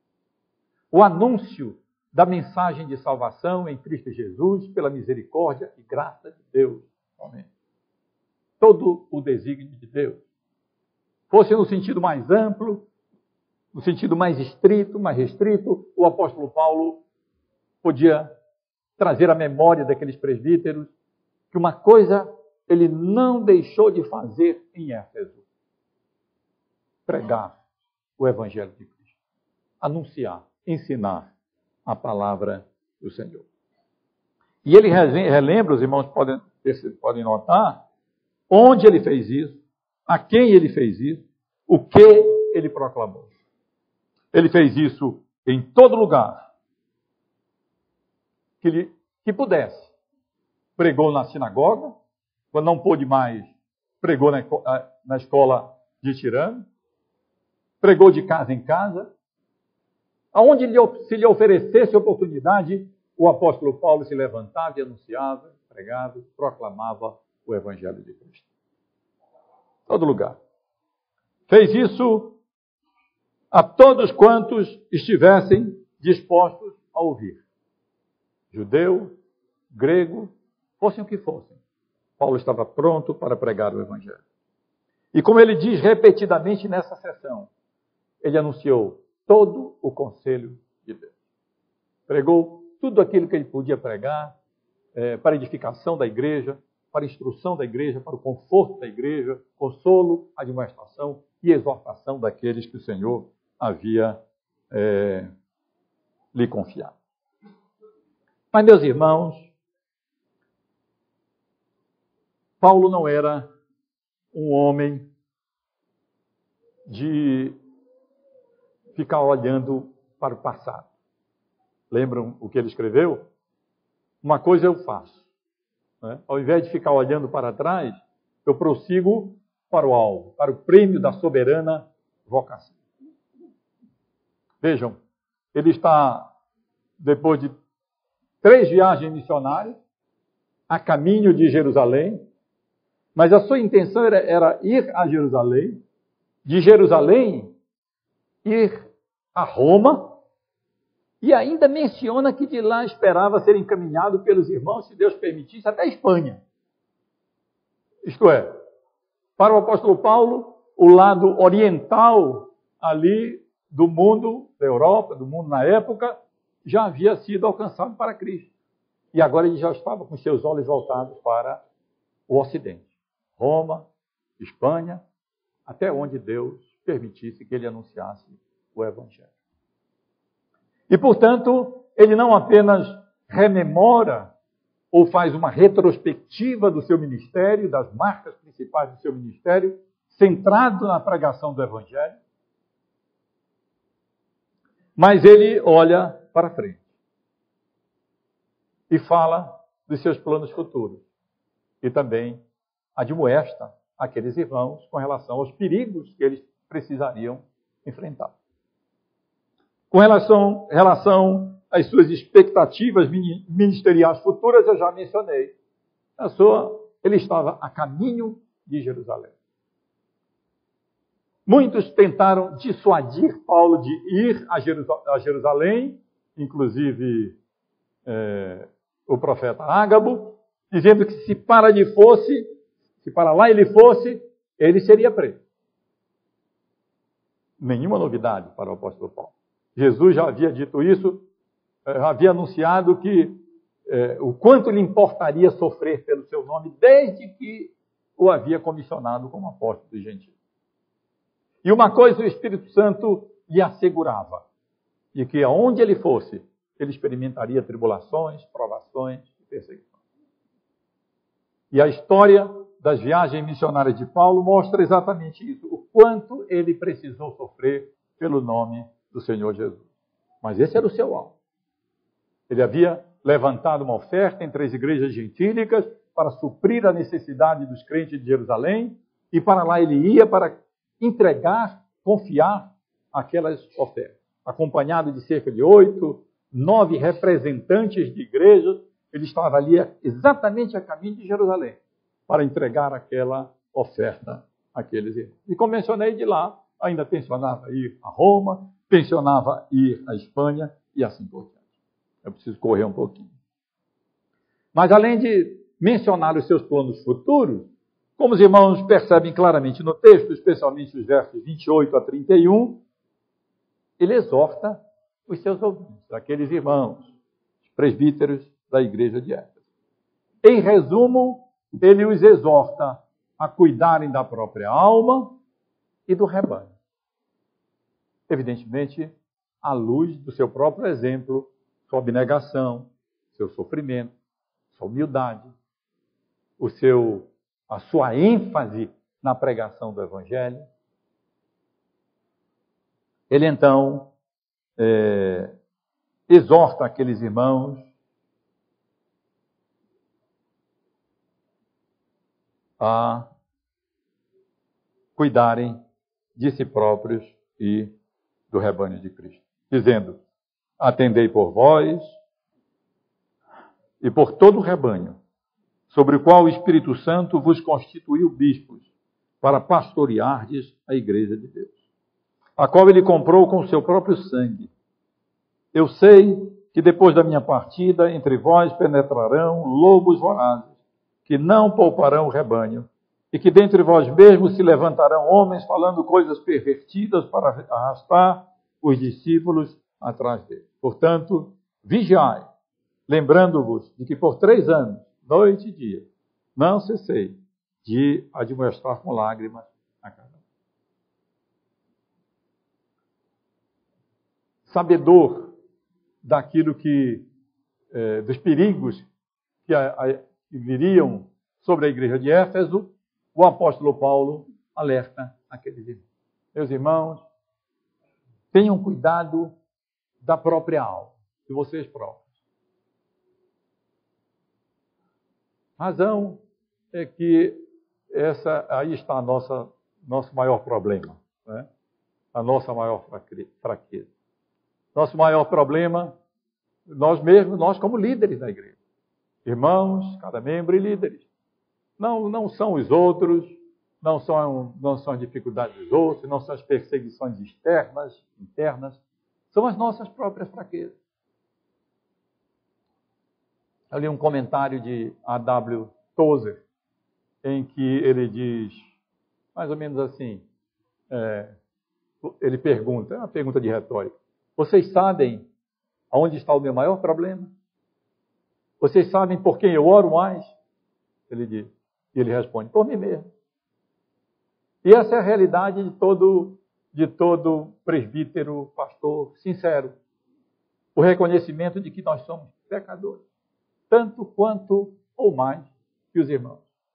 O anúncio da mensagem de salvação em Cristo Jesus, pela misericórdia e graça de Deus. Amém. Todo o desígnio de Deus. Fosse no sentido mais amplo, no sentido mais estrito, mais restrito, o apóstolo Paulo podia trazer à memória daqueles presbíteros que uma coisa ele não deixou de fazer em Éfeso. Pregar o Evangelho de Cristo. Anunciar, ensinar a palavra do Senhor. E ele relembra, os irmãos podem, podem notar, onde ele fez isso, a quem ele fez isso, o que ele proclamou. Ele fez isso em todo lugar que, ele, que pudesse. Pregou na sinagoga, quando não pôde mais, pregou na, na escola de Tirano, pregou de casa em casa. Aonde se lhe oferecesse oportunidade, o apóstolo Paulo se levantava e anunciava, pregava, proclamava o Evangelho de Cristo. Todo lugar. Fez isso a todos quantos estivessem dispostos a ouvir. Judeu, grego, fossem o que fossem. Paulo estava pronto para pregar o Evangelho. E como ele diz repetidamente nessa sessão, ele anunciou todo o conselho de Deus. Pregou tudo aquilo que ele podia pregar é, para a edificação da igreja, para a instrução da igreja, para o conforto da igreja, consolo, admoestação e exortação daqueles que o Senhor havia é, lhe confiado. Mas, meus irmãos, Paulo não era um homem de ficar olhando para o passado. Lembram o que ele escreveu? Uma coisa eu faço. Né? Ao invés de ficar olhando para trás, eu prossigo para o alvo, para o prêmio da soberana vocação. Vejam, ele está, depois de três viagens missionárias, a caminho de Jerusalém, mas a sua intenção era, era ir a Jerusalém, de Jerusalém ir a Roma, e ainda menciona que de lá esperava ser encaminhado pelos irmãos, se Deus permitisse, até a Espanha. Isto é, para o apóstolo Paulo, o lado oriental ali do mundo, da Europa, do mundo na época, já havia sido alcançado para Cristo. E agora ele já estava com seus olhos voltados para o Ocidente. Roma, Espanha, até onde Deus permitisse que ele anunciasse o Evangelho. E, portanto, ele não apenas rememora ou faz uma retrospectiva do seu ministério, das marcas principais do seu ministério, centrado na pregação do Evangelho, mas ele olha para frente e fala dos seus planos futuros e também admoesta aqueles irmãos com relação aos perigos que eles precisariam enfrentar. Com relação, relação às suas expectativas ministeriais futuras, eu já mencionei. A sua, ele estava a caminho de Jerusalém. Muitos tentaram dissuadir Paulo de ir a Jerusalém, inclusive é, o profeta Ágabo, dizendo que se para ali fosse, se para lá ele fosse, ele seria preso. Nenhuma novidade para o apóstolo Paulo. Jesus já havia dito isso, já havia anunciado que é, o quanto lhe importaria sofrer pelo seu nome, desde que o havia comissionado como apóstolo dos gentios. E uma coisa o Espírito Santo lhe assegurava, de que aonde ele fosse, ele experimentaria tribulações, provações e perseguições. E a história das viagens missionárias de Paulo mostra exatamente isso, o quanto ele precisou sofrer pelo nome do Senhor Jesus. Mas esse era o seu alvo. Ele havia levantado uma oferta entre as igrejas gentílicas para suprir a necessidade dos crentes de Jerusalém, e para lá ele ia para entregar, confiar aquelas ofertas. Acompanhado de cerca de oito, nove representantes de igrejas, ele estava ali exatamente a caminho de Jerusalém para entregar aquela oferta àqueles irmãos. E como mencionei, de lá ainda tensionava ir a Roma, tensionava ir à Espanha e assim por diante. Eu preciso correr um pouquinho. Mas além de mencionar os seus planos futuros, como os irmãos percebem claramente no texto, especialmente os versos vinte e oito a trinta e um, ele exorta os seus ouvintes, aqueles irmãos, os presbíteros da igreja de Éfeso. Em resumo, ele os exorta a cuidarem da própria alma e do rebanho. Evidentemente, à luz do seu próprio exemplo, sua abnegação, seu sofrimento, sua humildade, o seu, a sua ênfase na pregação do Evangelho. Ele então é, exorta aqueles irmãos a cuidarem de si próprios e do rebanho de Cristo, dizendo: atendei por vós e por todo o rebanho, sobre o qual o Espírito Santo vos constituiu bispos, para pastoreardes a igreja de Deus, a qual ele comprou com o seu próprio sangue. Eu sei que depois da minha partida, entre vós penetrarão lobos vorazes, que não pouparão o rebanho, e que dentre vós mesmos se levantarão homens falando coisas pervertidas para arrastar os discípulos atrás dele. Portanto, vigiai, lembrando-vos de que por três anos, noite e dia, não cessei de admoestar com lágrimas a cada um. Sabedor daquilo que, eh, dos perigos que, a, a, que viriam sobre a igreja de Éfeso, o apóstolo Paulo alerta aqueles irmãos. Meus irmãos, tenham cuidado da própria alma, de vocês próprios. A razão é que essa, aí está a nossa, nosso maior problema, né? A nossa maior fraqueza. Nosso maior problema, nós mesmos, nós como líderes da igreja. Irmãos, cada membro e líderes. Não, não são os outros, não são, não são as dificuldades dos outros, não são as perseguições externas, internas, são as nossas próprias fraquezas. Eu li um comentário de A W Tozer, em que ele diz, mais ou menos assim, é, ele pergunta, é uma pergunta de retórica: vocês sabem aonde está o meu maior problema? Vocês sabem por quem eu oro mais? Ele diz. E ele responde: por mim mesmo. E essa é a realidade de todo, de todo presbítero, pastor sincero. O reconhecimento de que nós somos pecadores, tanto quanto ou mais que os irmãos.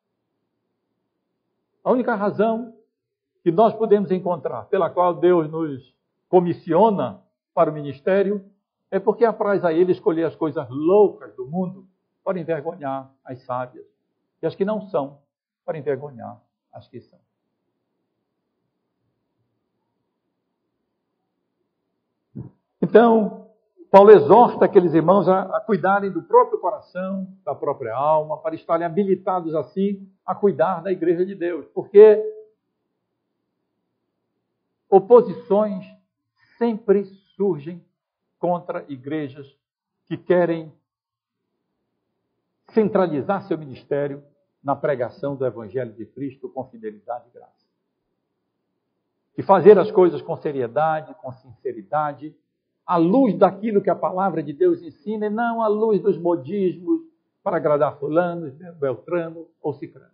A única razão que nós podemos encontrar, pela qual Deus nos comissiona para o ministério, é porque apraz a Ele escolher as coisas loucas do mundo para envergonhar as sábias, e as que não são, para envergonhar as que são. Então, Paulo exorta aqueles irmãos a, a cuidarem do próprio coração, da própria alma, para estarem habilitados assim a cuidar da igreja de Deus. Porque oposições sempre surgem contra igrejas que querem centralizar seu ministério na pregação do Evangelho de Cristo com fidelidade e graça. E fazer as coisas com seriedade, com sinceridade, à luz daquilo que a palavra de Deus ensina, e não à luz dos modismos para agradar fulano, beltrano ou cicrano.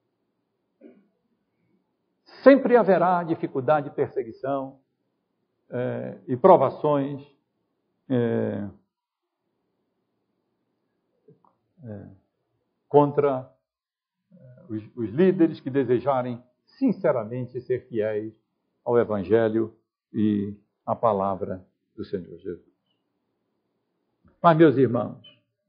Sempre haverá dificuldade e perseguição é, e provações é, é, contra é, os, os líderes que desejarem sinceramente ser fiéis ao Evangelho e à palavra do Senhor Jesus. Mas, meus irmãos,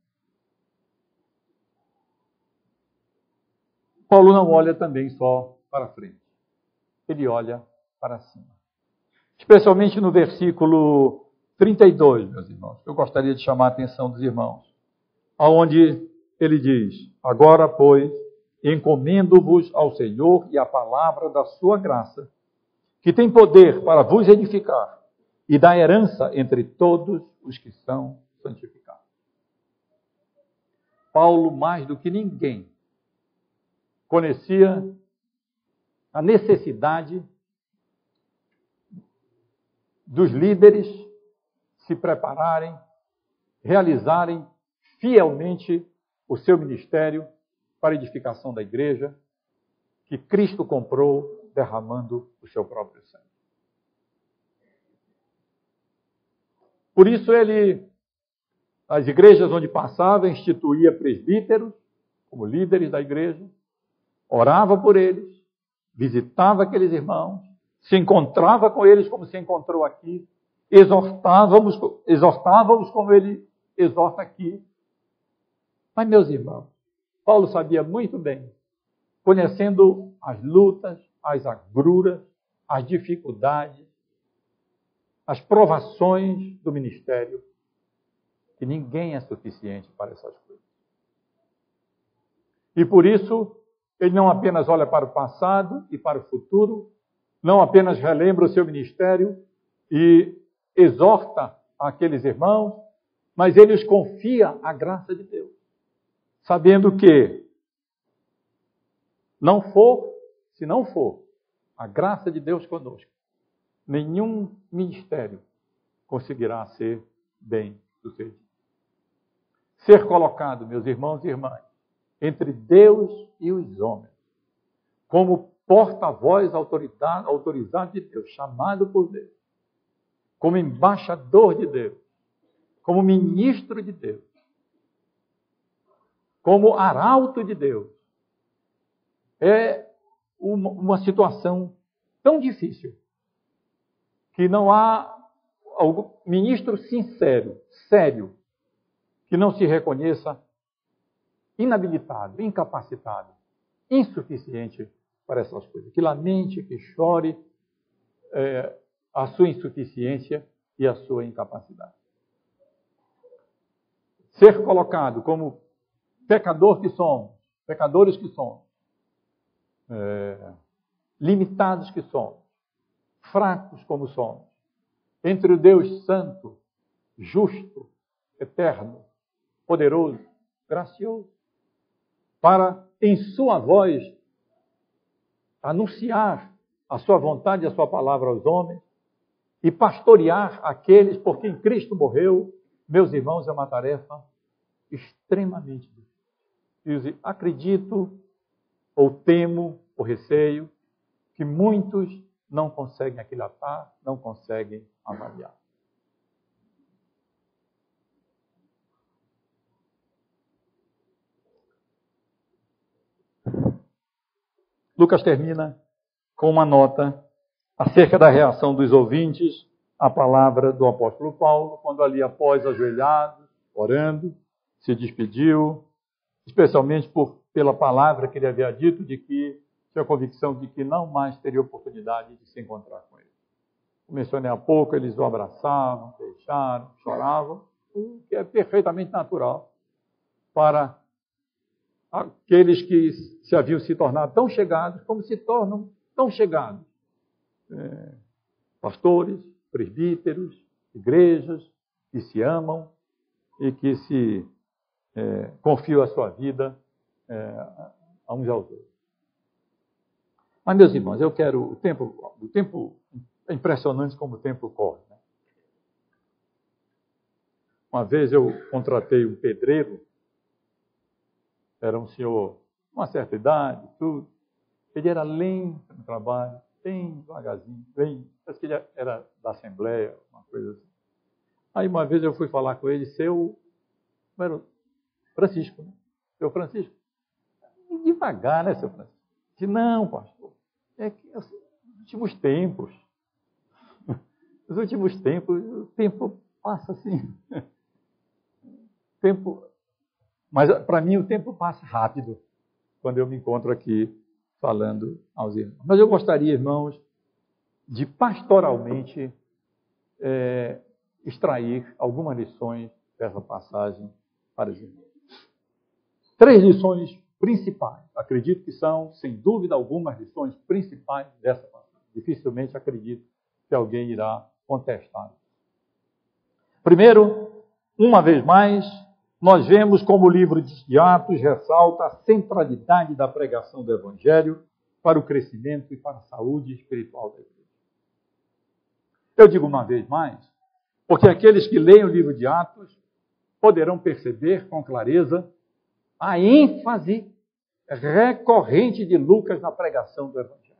Paulo não olha também só para frente. Ele olha para cima. Especialmente no versículo trinta e dois, meus irmãos. Eu gostaria de chamar a atenção dos irmãos. Onde ele diz: agora, pois, encomendo-vos ao Senhor e à palavra da sua graça, que tem poder para vos edificar e dar herança entre todos os que são santificados. Paulo, mais do que ninguém, conhecia a necessidade dos líderes se prepararem, realizarem fielmente o seu ministério para a edificação da igreja que Cristo comprou derramando o seu próprio sangue. Por isso ele, as igrejas onde passava, instituía presbíteros como líderes da igreja, orava por eles, visitava aqueles irmãos, se encontrava com eles como se encontrou aqui, exortávamos, exortávamos como ele exorta aqui. Mas, meus irmãos, Paulo sabia muito bem, conhecendo as lutas, as agruras, as dificuldades, as provações do ministério, que ninguém é suficiente para essas coisas. E por isso, ele não apenas olha para o passado e para o futuro, não apenas relembra o seu ministério e exorta aqueles irmãos, mas ele os confia a graça de Deus, sabendo que não for, se não for a graça de Deus conosco, nenhum ministério conseguirá ser bem sucedido. Ser colocado, meus irmãos e irmãs, entre Deus e os homens, como porta-voz autorizado de Deus, chamado por Deus, como embaixador de Deus, como ministro de Deus, como arauto de Deus, é uma, uma situação tão difícil que não há algum ministro sincero, sério, que não se reconheça inabilitado, incapacitado, insuficiente para essas coisas. Que lamente, que chore é, a sua insuficiência e a sua incapacidade. Ser colocado como pecador que somos, pecadores que somos, é, limitados que somos, fracos como somos, entre o Deus santo, justo, eterno, poderoso, gracioso, para, em sua voz, anunciar a sua vontade e a sua palavra aos homens e pastorear aqueles por quem Cristo morreu, meus irmãos, é uma tarefa extremamente difícil. Acredito, ou temo, ou receio, que muitos não conseguem aquilatar, não conseguem avaliar. Lucas termina com uma nota acerca da reação dos ouvintes à palavra do apóstolo Paulo, quando ali após ajoelhado, orando, se despediu, especialmente por, pela palavra que ele havia dito de que tinha a convicção de que não mais teria oportunidade de se encontrar com ele. Como mencionei há pouco, eles o abraçavam, beijaram, choravam, o que é perfeitamente natural para aqueles que se haviam se tornado tão chegados, como se tornam tão chegados. É, pastores, presbíteros, igrejas que se amam e que se é, confiam a sua vida é, a uns aos outros. Mas, meus irmãos, eu quero... O tempo, o tempo é impressionante como o tempo corre. Né? Uma vez eu contratei um pedreiro, era um senhor de uma certa idade, tudo. Ele era lento no trabalho, bem devagarzinho, bem... Parece que ele era da Assembleia, uma coisa assim. Aí uma vez eu fui falar com ele, seu... Como era? Francisco, né? Seu Francisco. Devagar, né, seu Francisco? Disse, não, pastor, é que os últimos tempos, os últimos tempos, o tempo passa assim. O tempo... Mas para mim o tempo passa rápido quando eu me encontro aqui falando aos irmãos. Mas eu gostaria, irmãos, de pastoralmente é, extrair algumas lições dessa passagem para os irmãos. Três lições principais. Acredito que são, sem dúvida alguma, as lições principais dessa passagem. Dificilmente acredito que alguém irá contestar. Primeiro, uma vez mais, nós vemos como o livro de Atos ressalta a centralidade da pregação do Evangelho para o crescimento e para a saúde espiritual da igreja. Eu digo uma vez mais, porque aqueles que leem o livro de Atos poderão perceber com clareza a ênfase recorrente de Lucas na pregação do Evangelho.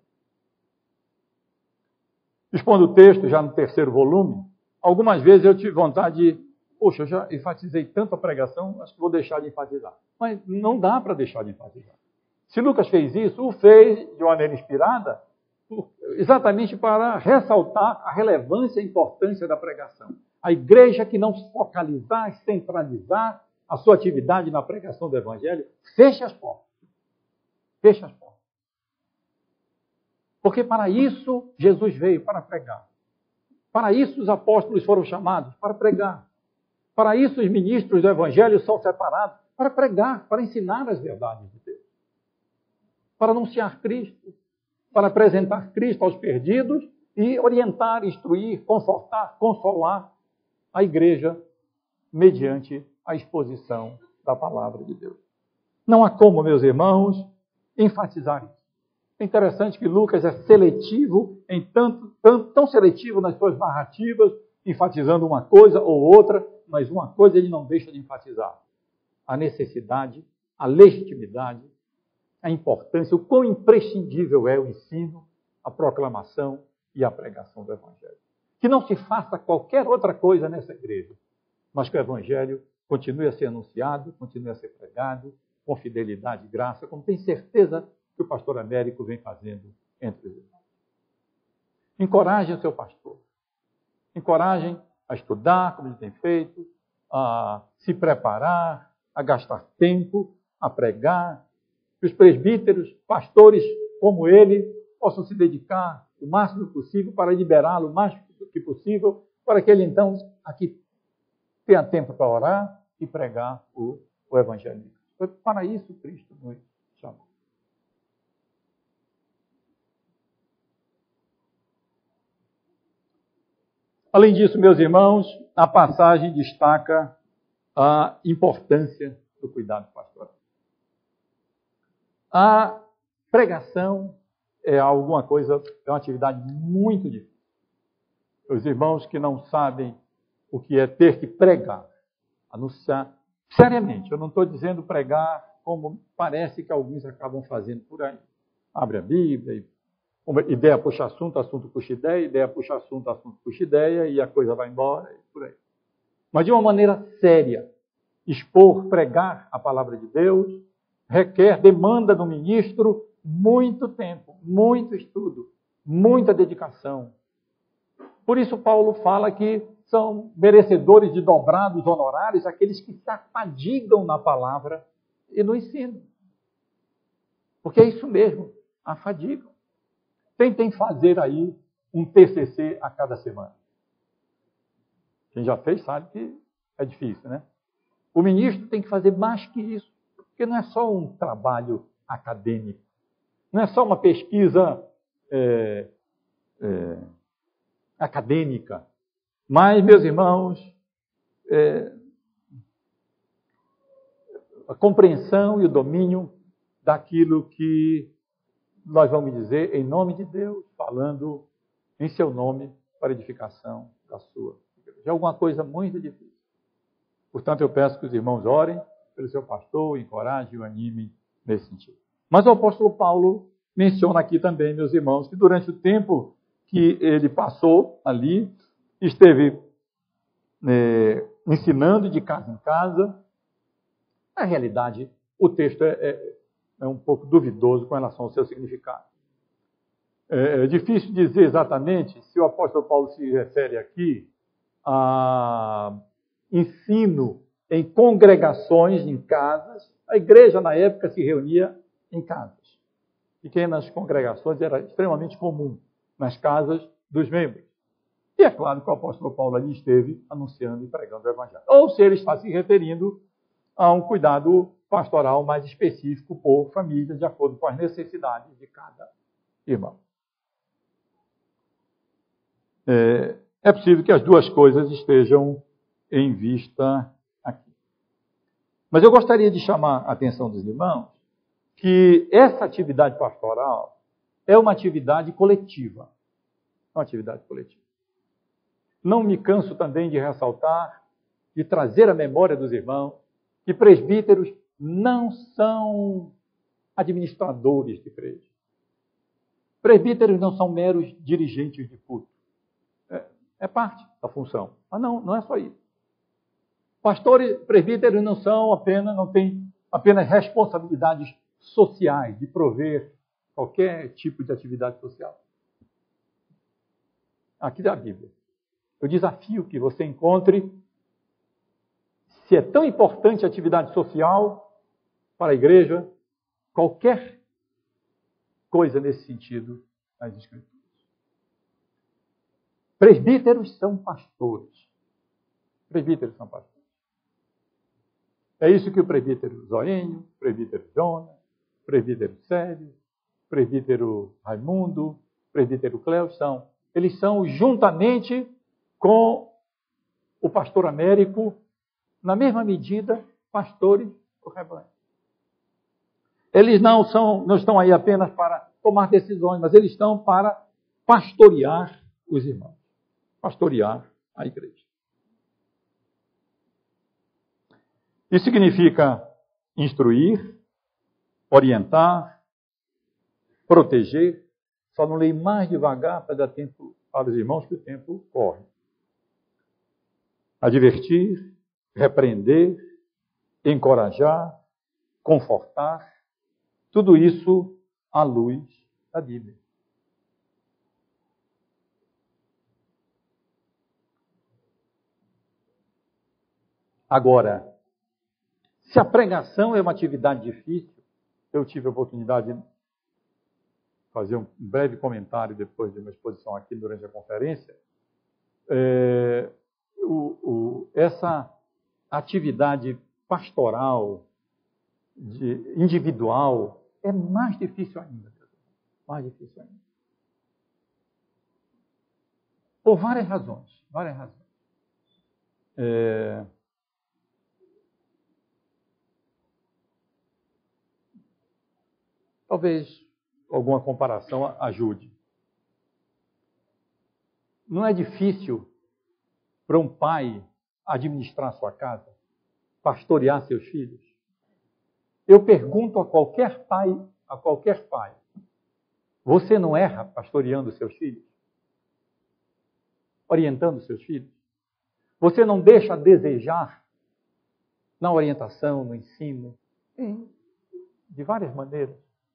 Expondo o texto já no terceiro volume, algumas vezes eu tive vontade de Poxa, eu já enfatizei tanto a pregação, acho que vou deixar de enfatizar. Mas não dá para deixar de enfatizar. Se Lucas fez isso, o fez de maneira inspirada, exatamente para ressaltar a relevância e a importância da pregação. A igreja que não focalizar, centralizar a sua atividade na pregação do Evangelho, fecha as portas. Fecha as portas. Porque para isso Jesus veio, para pregar. Para isso os apóstolos foram chamados, para pregar. Para isso, os ministros do Evangelho são separados para pregar, para ensinar as verdades de Deus. Para anunciar Cristo, para apresentar Cristo aos perdidos e orientar, instruir, confortar, consolar a igreja mediante a exposição da palavra de Deus. Não há como, meus irmãos, enfatizar isso. É interessante que Lucas é seletivo, em tanto, tanto, tão seletivo nas suas narrativas, enfatizando uma coisa ou outra, mas uma coisa ele não deixa de enfatizar: a necessidade, a legitimidade, a importância, o quão imprescindível é o ensino, a proclamação e a pregação do Evangelho. Que não se faça qualquer outra coisa nessa igreja, mas que o Evangelho continue a ser anunciado, continue a ser pregado, com fidelidade e graça, como tem certeza que o pastor Américo vem fazendo entre os irmãos. Encorajem o seu pastor. Encorajem a estudar, como ele tem feito, a se preparar, a gastar tempo, a pregar. Que os presbíteros, pastores como ele, possam se dedicar o máximo possível para liberá-lo o mais que possível, para que ele então aqui tenha tempo para orar e pregar o, o Evangelho. Foi para isso Cristo nos chamou. Além disso, meus irmãos, a passagem destaca a importância do cuidado pastoral. A pregação é alguma coisa, é uma atividade muito difícil. Os irmãos que não sabem o que é ter que pregar, anunciar, seriamente, eu não estou dizendo pregar como parece que alguns acabam fazendo por aí. Abre a Bíblia e uma ideia puxa assunto, assunto puxa ideia, ideia puxa assunto, assunto puxa ideia, e a coisa vai embora, e por aí. Mas de uma maneira séria, expor, pregar a palavra de Deus, requer, demanda do ministro muito tempo, muito estudo, muita dedicação. Por isso Paulo fala que são merecedores de dobrados honorários aqueles que se afadigam na palavra e no ensino. Porque é isso mesmo. afadigam. Tentem fazer aí um T C C a cada semana. Quem já fez sabe que é difícil, né? O ministro tem que fazer mais que isso, porque não é só um trabalho acadêmico, não é só uma pesquisa é, é, acadêmica, mas, meus irmãos, é, a compreensão e o domínio daquilo que nós vamos dizer em nome de Deus, falando em seu nome para edificação da sua igreja. É alguma coisa muito difícil. Portanto, eu peço que os irmãos orem pelo seu pastor, encorajem e o animem nesse sentido. Mas o apóstolo Paulo menciona aqui também, meus irmãos, que durante o tempo que ele passou ali, esteve é, ensinando de casa em casa. Na realidade, o texto é, é, é um pouco duvidoso com relação ao seu significado. É, é difícil dizer exatamente se o apóstolo Paulo se refere aqui a ensino em congregações, em casas. A igreja, na época, se reunia em casas. Pequenas congregações era extremamente comum nas casas dos membros. E é claro que o apóstolo Paulo ali esteve anunciando e pregando o evangelho. Ou se ele está se referindo a um cuidado pastoral mais específico por família, de acordo com as necessidades de cada irmão. É, é possível que as duas coisas estejam em vista aqui. Mas eu gostaria de chamar a atenção dos irmãos que essa atividade pastoral é uma atividade coletiva. É uma atividade coletiva. Não me canso também de ressaltar, de trazer à memória dos irmãos, que presbíteros não são administradores de igreja. Presbíteros não são meros dirigentes de culto. É, é parte da função. Mas não, não é só isso. Pastores, presbíteros não são apenas, não têm apenas responsabilidades sociais de prover qualquer tipo de atividade social. Aqui da Bíblia. Eu desafio que você encontre, se é tão importante a atividade social para a igreja, qualquer coisa nesse sentido nas Escrituras. Presbíteros são pastores. Presbíteros são pastores. É isso que o presbítero Zoênio, o presbítero Jonas, o presbítero Sérgio, o presbítero Raimundo, o presbítero Cléo são. Eles são juntamente com o pastor Américo, na mesma medida, pastores do rebanho. Eles não, são, não estão aí apenas para tomar decisões, mas eles estão para pastorear os irmãos, pastorear a igreja. Isso significa instruir, orientar, proteger. Só não leio mais devagar para dar tempo para os irmãos, que o tempo corre. Advertir, repreender, encorajar, confortar, tudo isso à luz da Bíblia. Agora, se a pregação é uma atividade difícil, eu tive a oportunidade de fazer um breve comentário depois de uma exposição aqui durante a conferência. É, o, o, essa atividade pastoral, de, individual, é mais difícil ainda. Mais difícil ainda. Por várias razões. Várias razões. É, talvez alguma comparação ajude. Não é difícil para um pai administrar sua casa, pastorear seus filhos? Eu pergunto a qualquer pai, a qualquer pai, você não erra pastoreando seus filhos? Orientando seus filhos? Você não deixa a desejar na orientação, no ensino? Sim, de várias maneiras.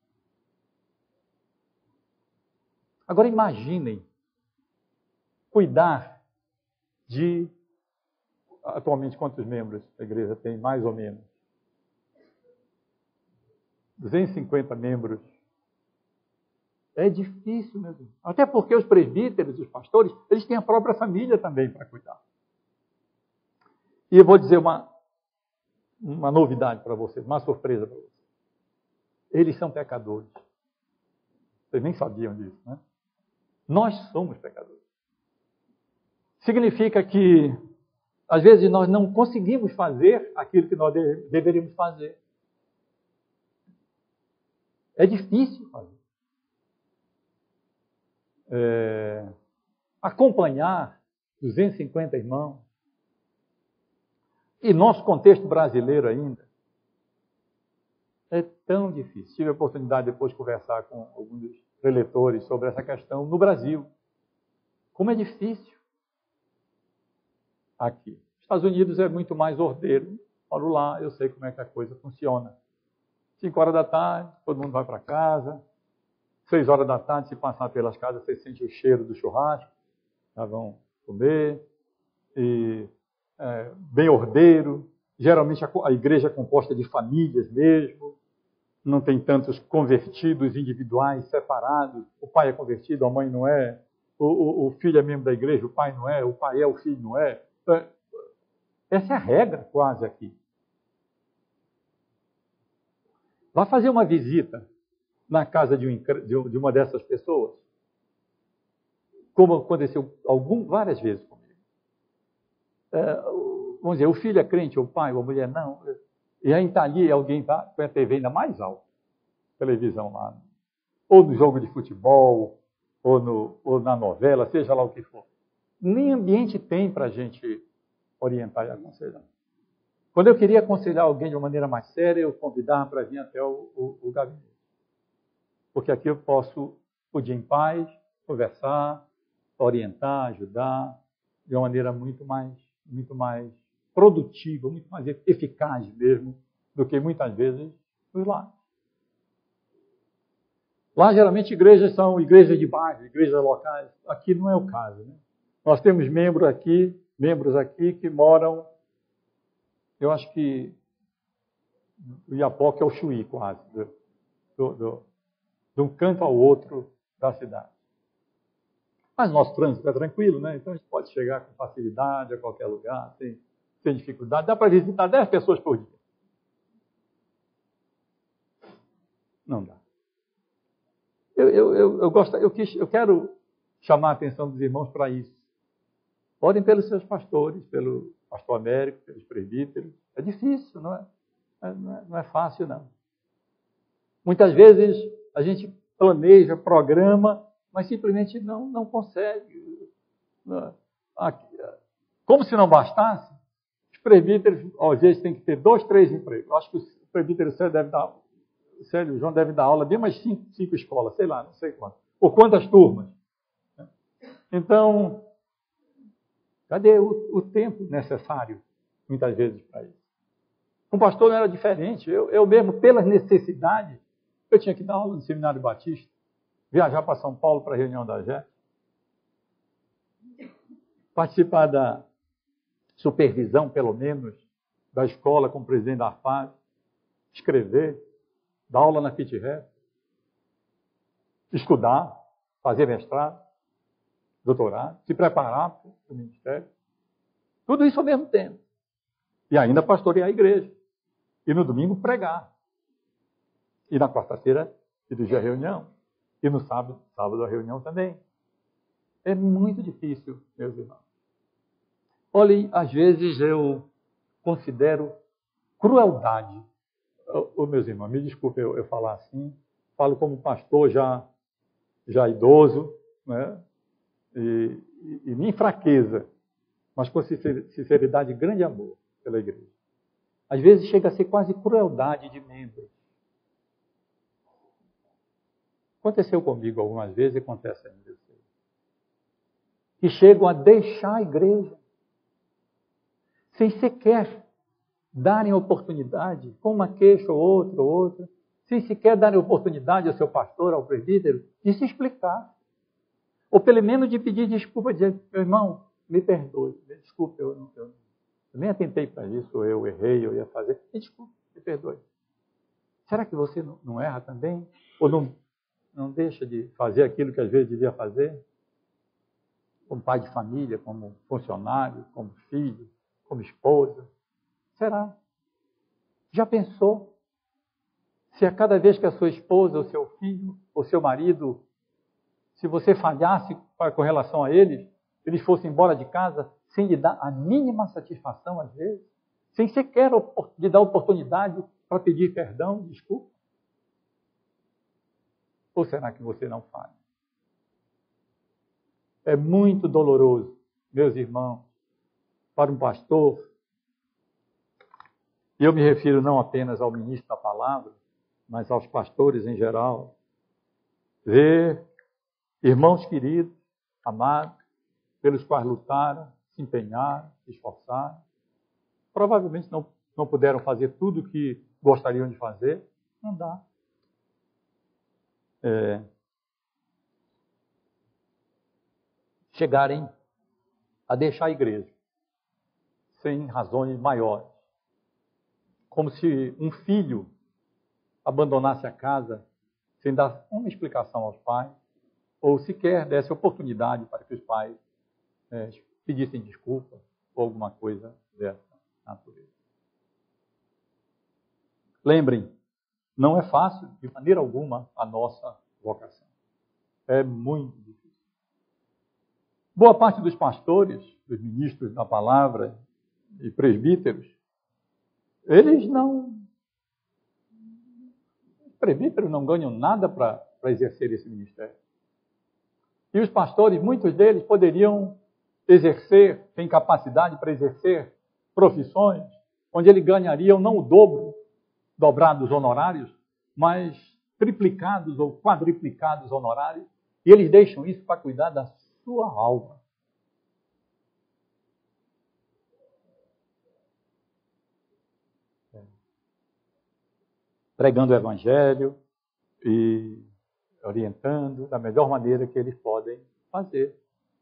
Agora imaginem cuidar de, atualmente quantos membros a igreja tem? Mais ou menos duzentos e cinquenta membros É difícil mesmo. Até porque os presbíteros, os pastores, eles têm a própria família também para cuidar. E eu vou dizer uma, uma novidade para vocês, uma surpresa para vocês. Eles são pecadores. Vocês nem sabiam disso, né? Nós somos pecadores. Significa que, às vezes, nós não conseguimos fazer aquilo que nós de- deveríamos fazer. É difícil fazer. É, acompanhar duzentos e cinquenta irmãos. E nosso contexto brasileiro ainda. É tão difícil. Tive a oportunidade depois de conversar com alguns dos preletores sobre essa questão no Brasil. Como é difícil aqui. Estados Unidos é muito mais ordeiro. Moro lá, eu sei como é que a coisa funciona. Cinco horas da tarde, todo mundo vai para casa. Seis horas da tarde, se passar pelas casas, você sente o cheiro do churrasco. Já vão comer. E, é, bem ordeiro. Geralmente a, a igreja é composta de famílias mesmo. Não tem tantos convertidos individuais, separados. O pai é convertido, a mãe não é. O, o, o filho é membro da igreja, o pai não é. O pai é, o filho não é. Essa é a regra quase aqui. Vá fazer uma visita na casa de, um, de uma dessas pessoas, como aconteceu algum, várias vezes comigo. É, vamos dizer, o filho é crente, o pai, ou a mulher não. E aí está ali, alguém está com a T V ainda mais alta, televisão lá, ou no jogo de futebol, ou, no, ou na novela, seja lá o que for. Nem ambiente tem para a gente orientar e aconselhar. Quando eu queria aconselhar alguém de uma maneira mais séria, eu convidava para vir até o, o, o gabinete. Porque aqui eu posso, o dia em paz, conversar, orientar, ajudar, de uma maneira muito mais, muito mais produtiva, muito mais eficaz mesmo, do que muitas vezes nos lares. Lá, geralmente, igrejas são igrejas de bairro, igrejas locais. Aqui não é o caso, né? Nós temos membros aqui, membros aqui que moram, eu acho que o Iapoca é o Chuí, quase, do, do, do, de um canto ao outro da cidade. Mas nosso trânsito é tranquilo, né? Então a gente pode chegar com facilidade a qualquer lugar, sem, sem dificuldade. Dá para visitar dez pessoas por dia. Não dá. Eu, eu, eu, eu, gosto, eu, quis, eu quero chamar a atenção dos irmãos para isso. Orem pelos seus pastores, pelo pastor Américo, pelos presbíteros. É difícil, não é? Não é, não é fácil, não. Muitas vezes a gente planeja, programa, mas simplesmente não, não consegue. Como se não bastasse, os presbíteros, às vezes, têm que ter dois, três empregos. Eu acho que o presbítero Célio deve dar, o Célio João deve dar aula bem mais cinco, cinco escolas, sei lá, não sei quantas. Ou quantas turmas. Então, cadê o, o tempo necessário, muitas vezes, para isso? Com o pastor não era diferente. Eu, eu mesmo, pelas necessidades, eu tinha que dar aula no Seminário Batista, viajar para São Paulo para a reunião da G E T, participar da supervisão, pelo menos, da escola como presidente da F A S, escrever, dar aula na F I T R E F, estudar, fazer mestrado, doutorado, se preparar para o ministério. Tudo isso ao mesmo tempo. E ainda pastorear a igreja. E no domingo pregar. E na quarta-feira dirigir a reunião. E no sábado, sábado a reunião também. É muito difícil, meus irmãos. Olhem, às vezes eu considero crueldade. Ô, ô, meus irmãos, me desculpe eu, eu falar assim. Falo como pastor já, já idoso, né? E, e, e nem fraqueza, mas com sinceridade e grande amor pela igreja. Às vezes chega a ser quase crueldade de membros. Aconteceu comigo algumas vezes e acontece ainda. Que chegam a deixar a igreja sem sequer darem oportunidade, com uma queixa ou outra ou outra, sem sequer darem oportunidade ao seu pastor, ao presbítero, de se explicar. Ou pelo menos de pedir desculpa, de dizer, meu irmão, me perdoe, me desculpe, eu, não, eu, eu nem atentei para isso, eu errei, eu ia fazer. Me desculpe, me perdoe. Será que você não, não erra também? Ou não, não deixa de fazer aquilo que às vezes devia fazer? Como pai de família, como funcionário, como filho, como esposa? Será? Já pensou? Se a cada vez que a sua esposa, ou seu filho, ou seu marido, se você falhasse com relação a eles, eles fossem embora de casa sem lhe dar a mínima satisfação, às vezes, sem sequer lhe dar oportunidade para pedir perdão, desculpa? Ou será que você não faz? É muito doloroso, meus irmãos, para um pastor, e eu me refiro não apenas ao ministro da palavra, mas aos pastores em geral, ver irmãos queridos, amados, pelos quais lutaram, se empenharam, se esforçaram, provavelmente não, não puderam fazer tudo o que gostariam de fazer, não dá. É, chegarem a deixar a igreja sem razões maiores. Como se um filho abandonasse a casa sem dar uma explicação aos pais, ou sequer desse oportunidade para que os pais é, pedissem desculpa ou alguma coisa dessa natureza. Lembrem, não é fácil, de maneira alguma, a nossa vocação. É muito difícil. Boa parte dos pastores, dos ministros da palavra e presbíteros, eles não... Os presbíteros não ganham nada para exercer esse ministério. E os pastores, muitos deles, poderiam exercer, têm capacidade para exercer profissões onde eles ganhariam não o dobro, dobrados honorários, mas triplicados ou quadriplicados honorários, e eles deixam isso para cuidar da sua alma. Pregando o evangelho e orientando da melhor maneira que eles podem fazer.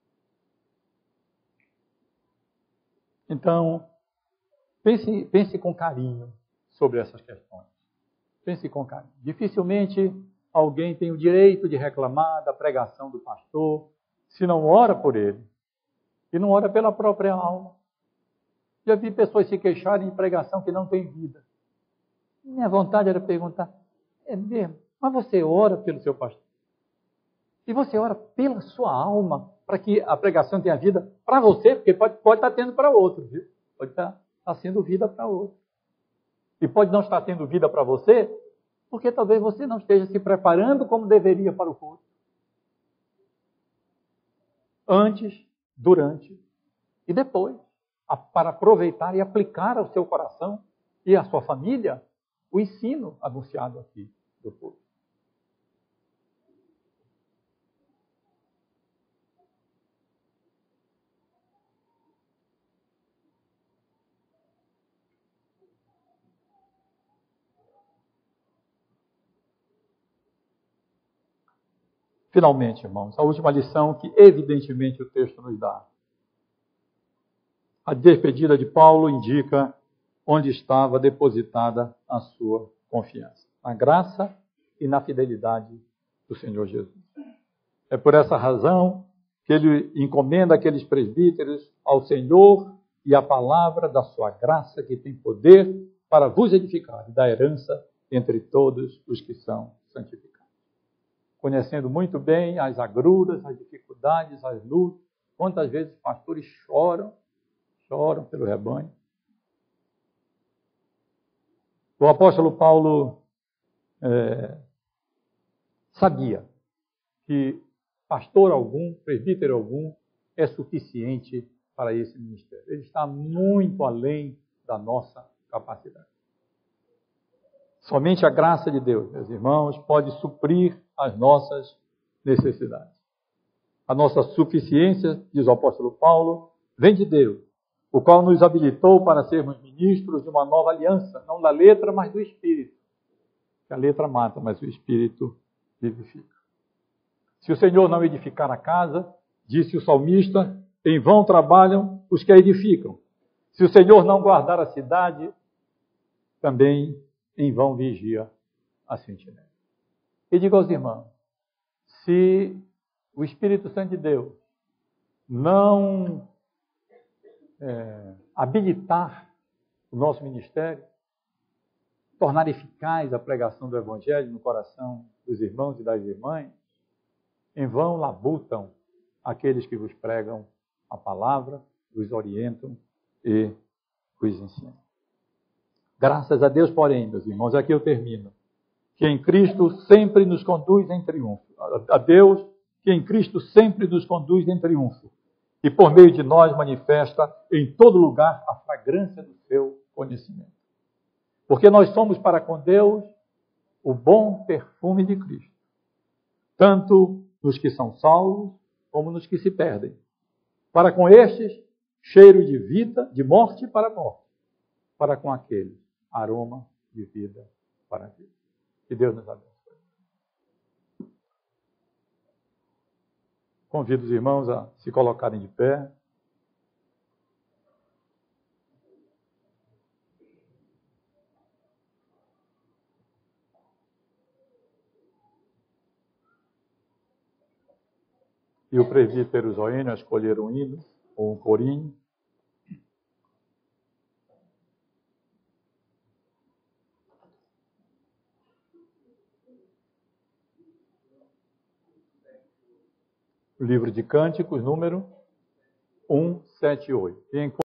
Então, pense, pense com carinho sobre essas questões. Pense com carinho. Dificilmente alguém tem o direito de reclamar da pregação do pastor se não ora por ele e não ora pela própria alma. Já vi pessoas se queixarem de pregação que não tem vida. Minha vontade era perguntar, é mesmo? Mas você ora pelo seu pastor? E você ora pela sua alma para que a pregação tenha vida para você, porque pode, pode estar tendo para outro, viu? Pode estar, estar sendo vida para outro. E pode não estar tendo vida para você, porque talvez você não esteja se preparando como deveria para o culto. Antes, durante e depois, para aproveitar e aplicar ao seu coração e à sua família o ensino anunciado aqui do culto. Finalmente, irmãos, a última lição que evidentemente o texto nos dá. A despedida de Paulo indica onde estava depositada a sua confiança. Na graça e na fidelidade do Senhor Jesus. É por essa razão que ele encomenda aqueles presbíteros ao Senhor e à palavra da sua graça que tem poder para vos edificar e dar herança entre todos os que são santificados. Conhecendo muito bem as agruras, as dificuldades, as lutas, quantas vezes os pastores choram, choram pelo rebanho. O apóstolo Paulo é, sabia que pastor algum, presbítero algum, é suficiente para esse ministério. Ele está muito além da nossa capacidade. Somente a graça de Deus, meus irmãos, pode suprir as nossas necessidades. A nossa suficiência, diz o apóstolo Paulo, vem de Deus, o qual nos habilitou para sermos ministros de uma nova aliança, não da letra, mas do Espírito. A letra mata, mas o Espírito vivifica. Se o Senhor não edificar a casa, disse o salmista, em vão trabalham os que a edificam. Se o Senhor não guardar a cidade, também em vão vigia a sentinela. E digo aos irmãos, se o Espírito Santo de Deus não é, habilitar o nosso ministério, tornar eficaz a pregação do Evangelho no coração dos irmãos e das irmãs, em vão labutam aqueles que vos pregam a palavra, os orientam e os ensinam. Graças a Deus, porém, meus irmãos, aqui eu termino, que em Cristo sempre nos conduz em triunfo. A Deus, que em Cristo sempre nos conduz em triunfo. E por meio de nós manifesta em todo lugar a fragrância do seu conhecimento. Porque nós somos para com Deus o bom perfume de Cristo. Tanto nos que são salvos, como nos que se perdem. Para com estes, cheiro de vida, de morte para a morte. Para com aqueles, aroma de vida para a vida. Que Deus nos abençoe. Convido os irmãos a se colocarem de pé. E o presbítero Zoênio a escolher um hino ou um corinho. O livro de Cânticos, número cento e setenta e oito.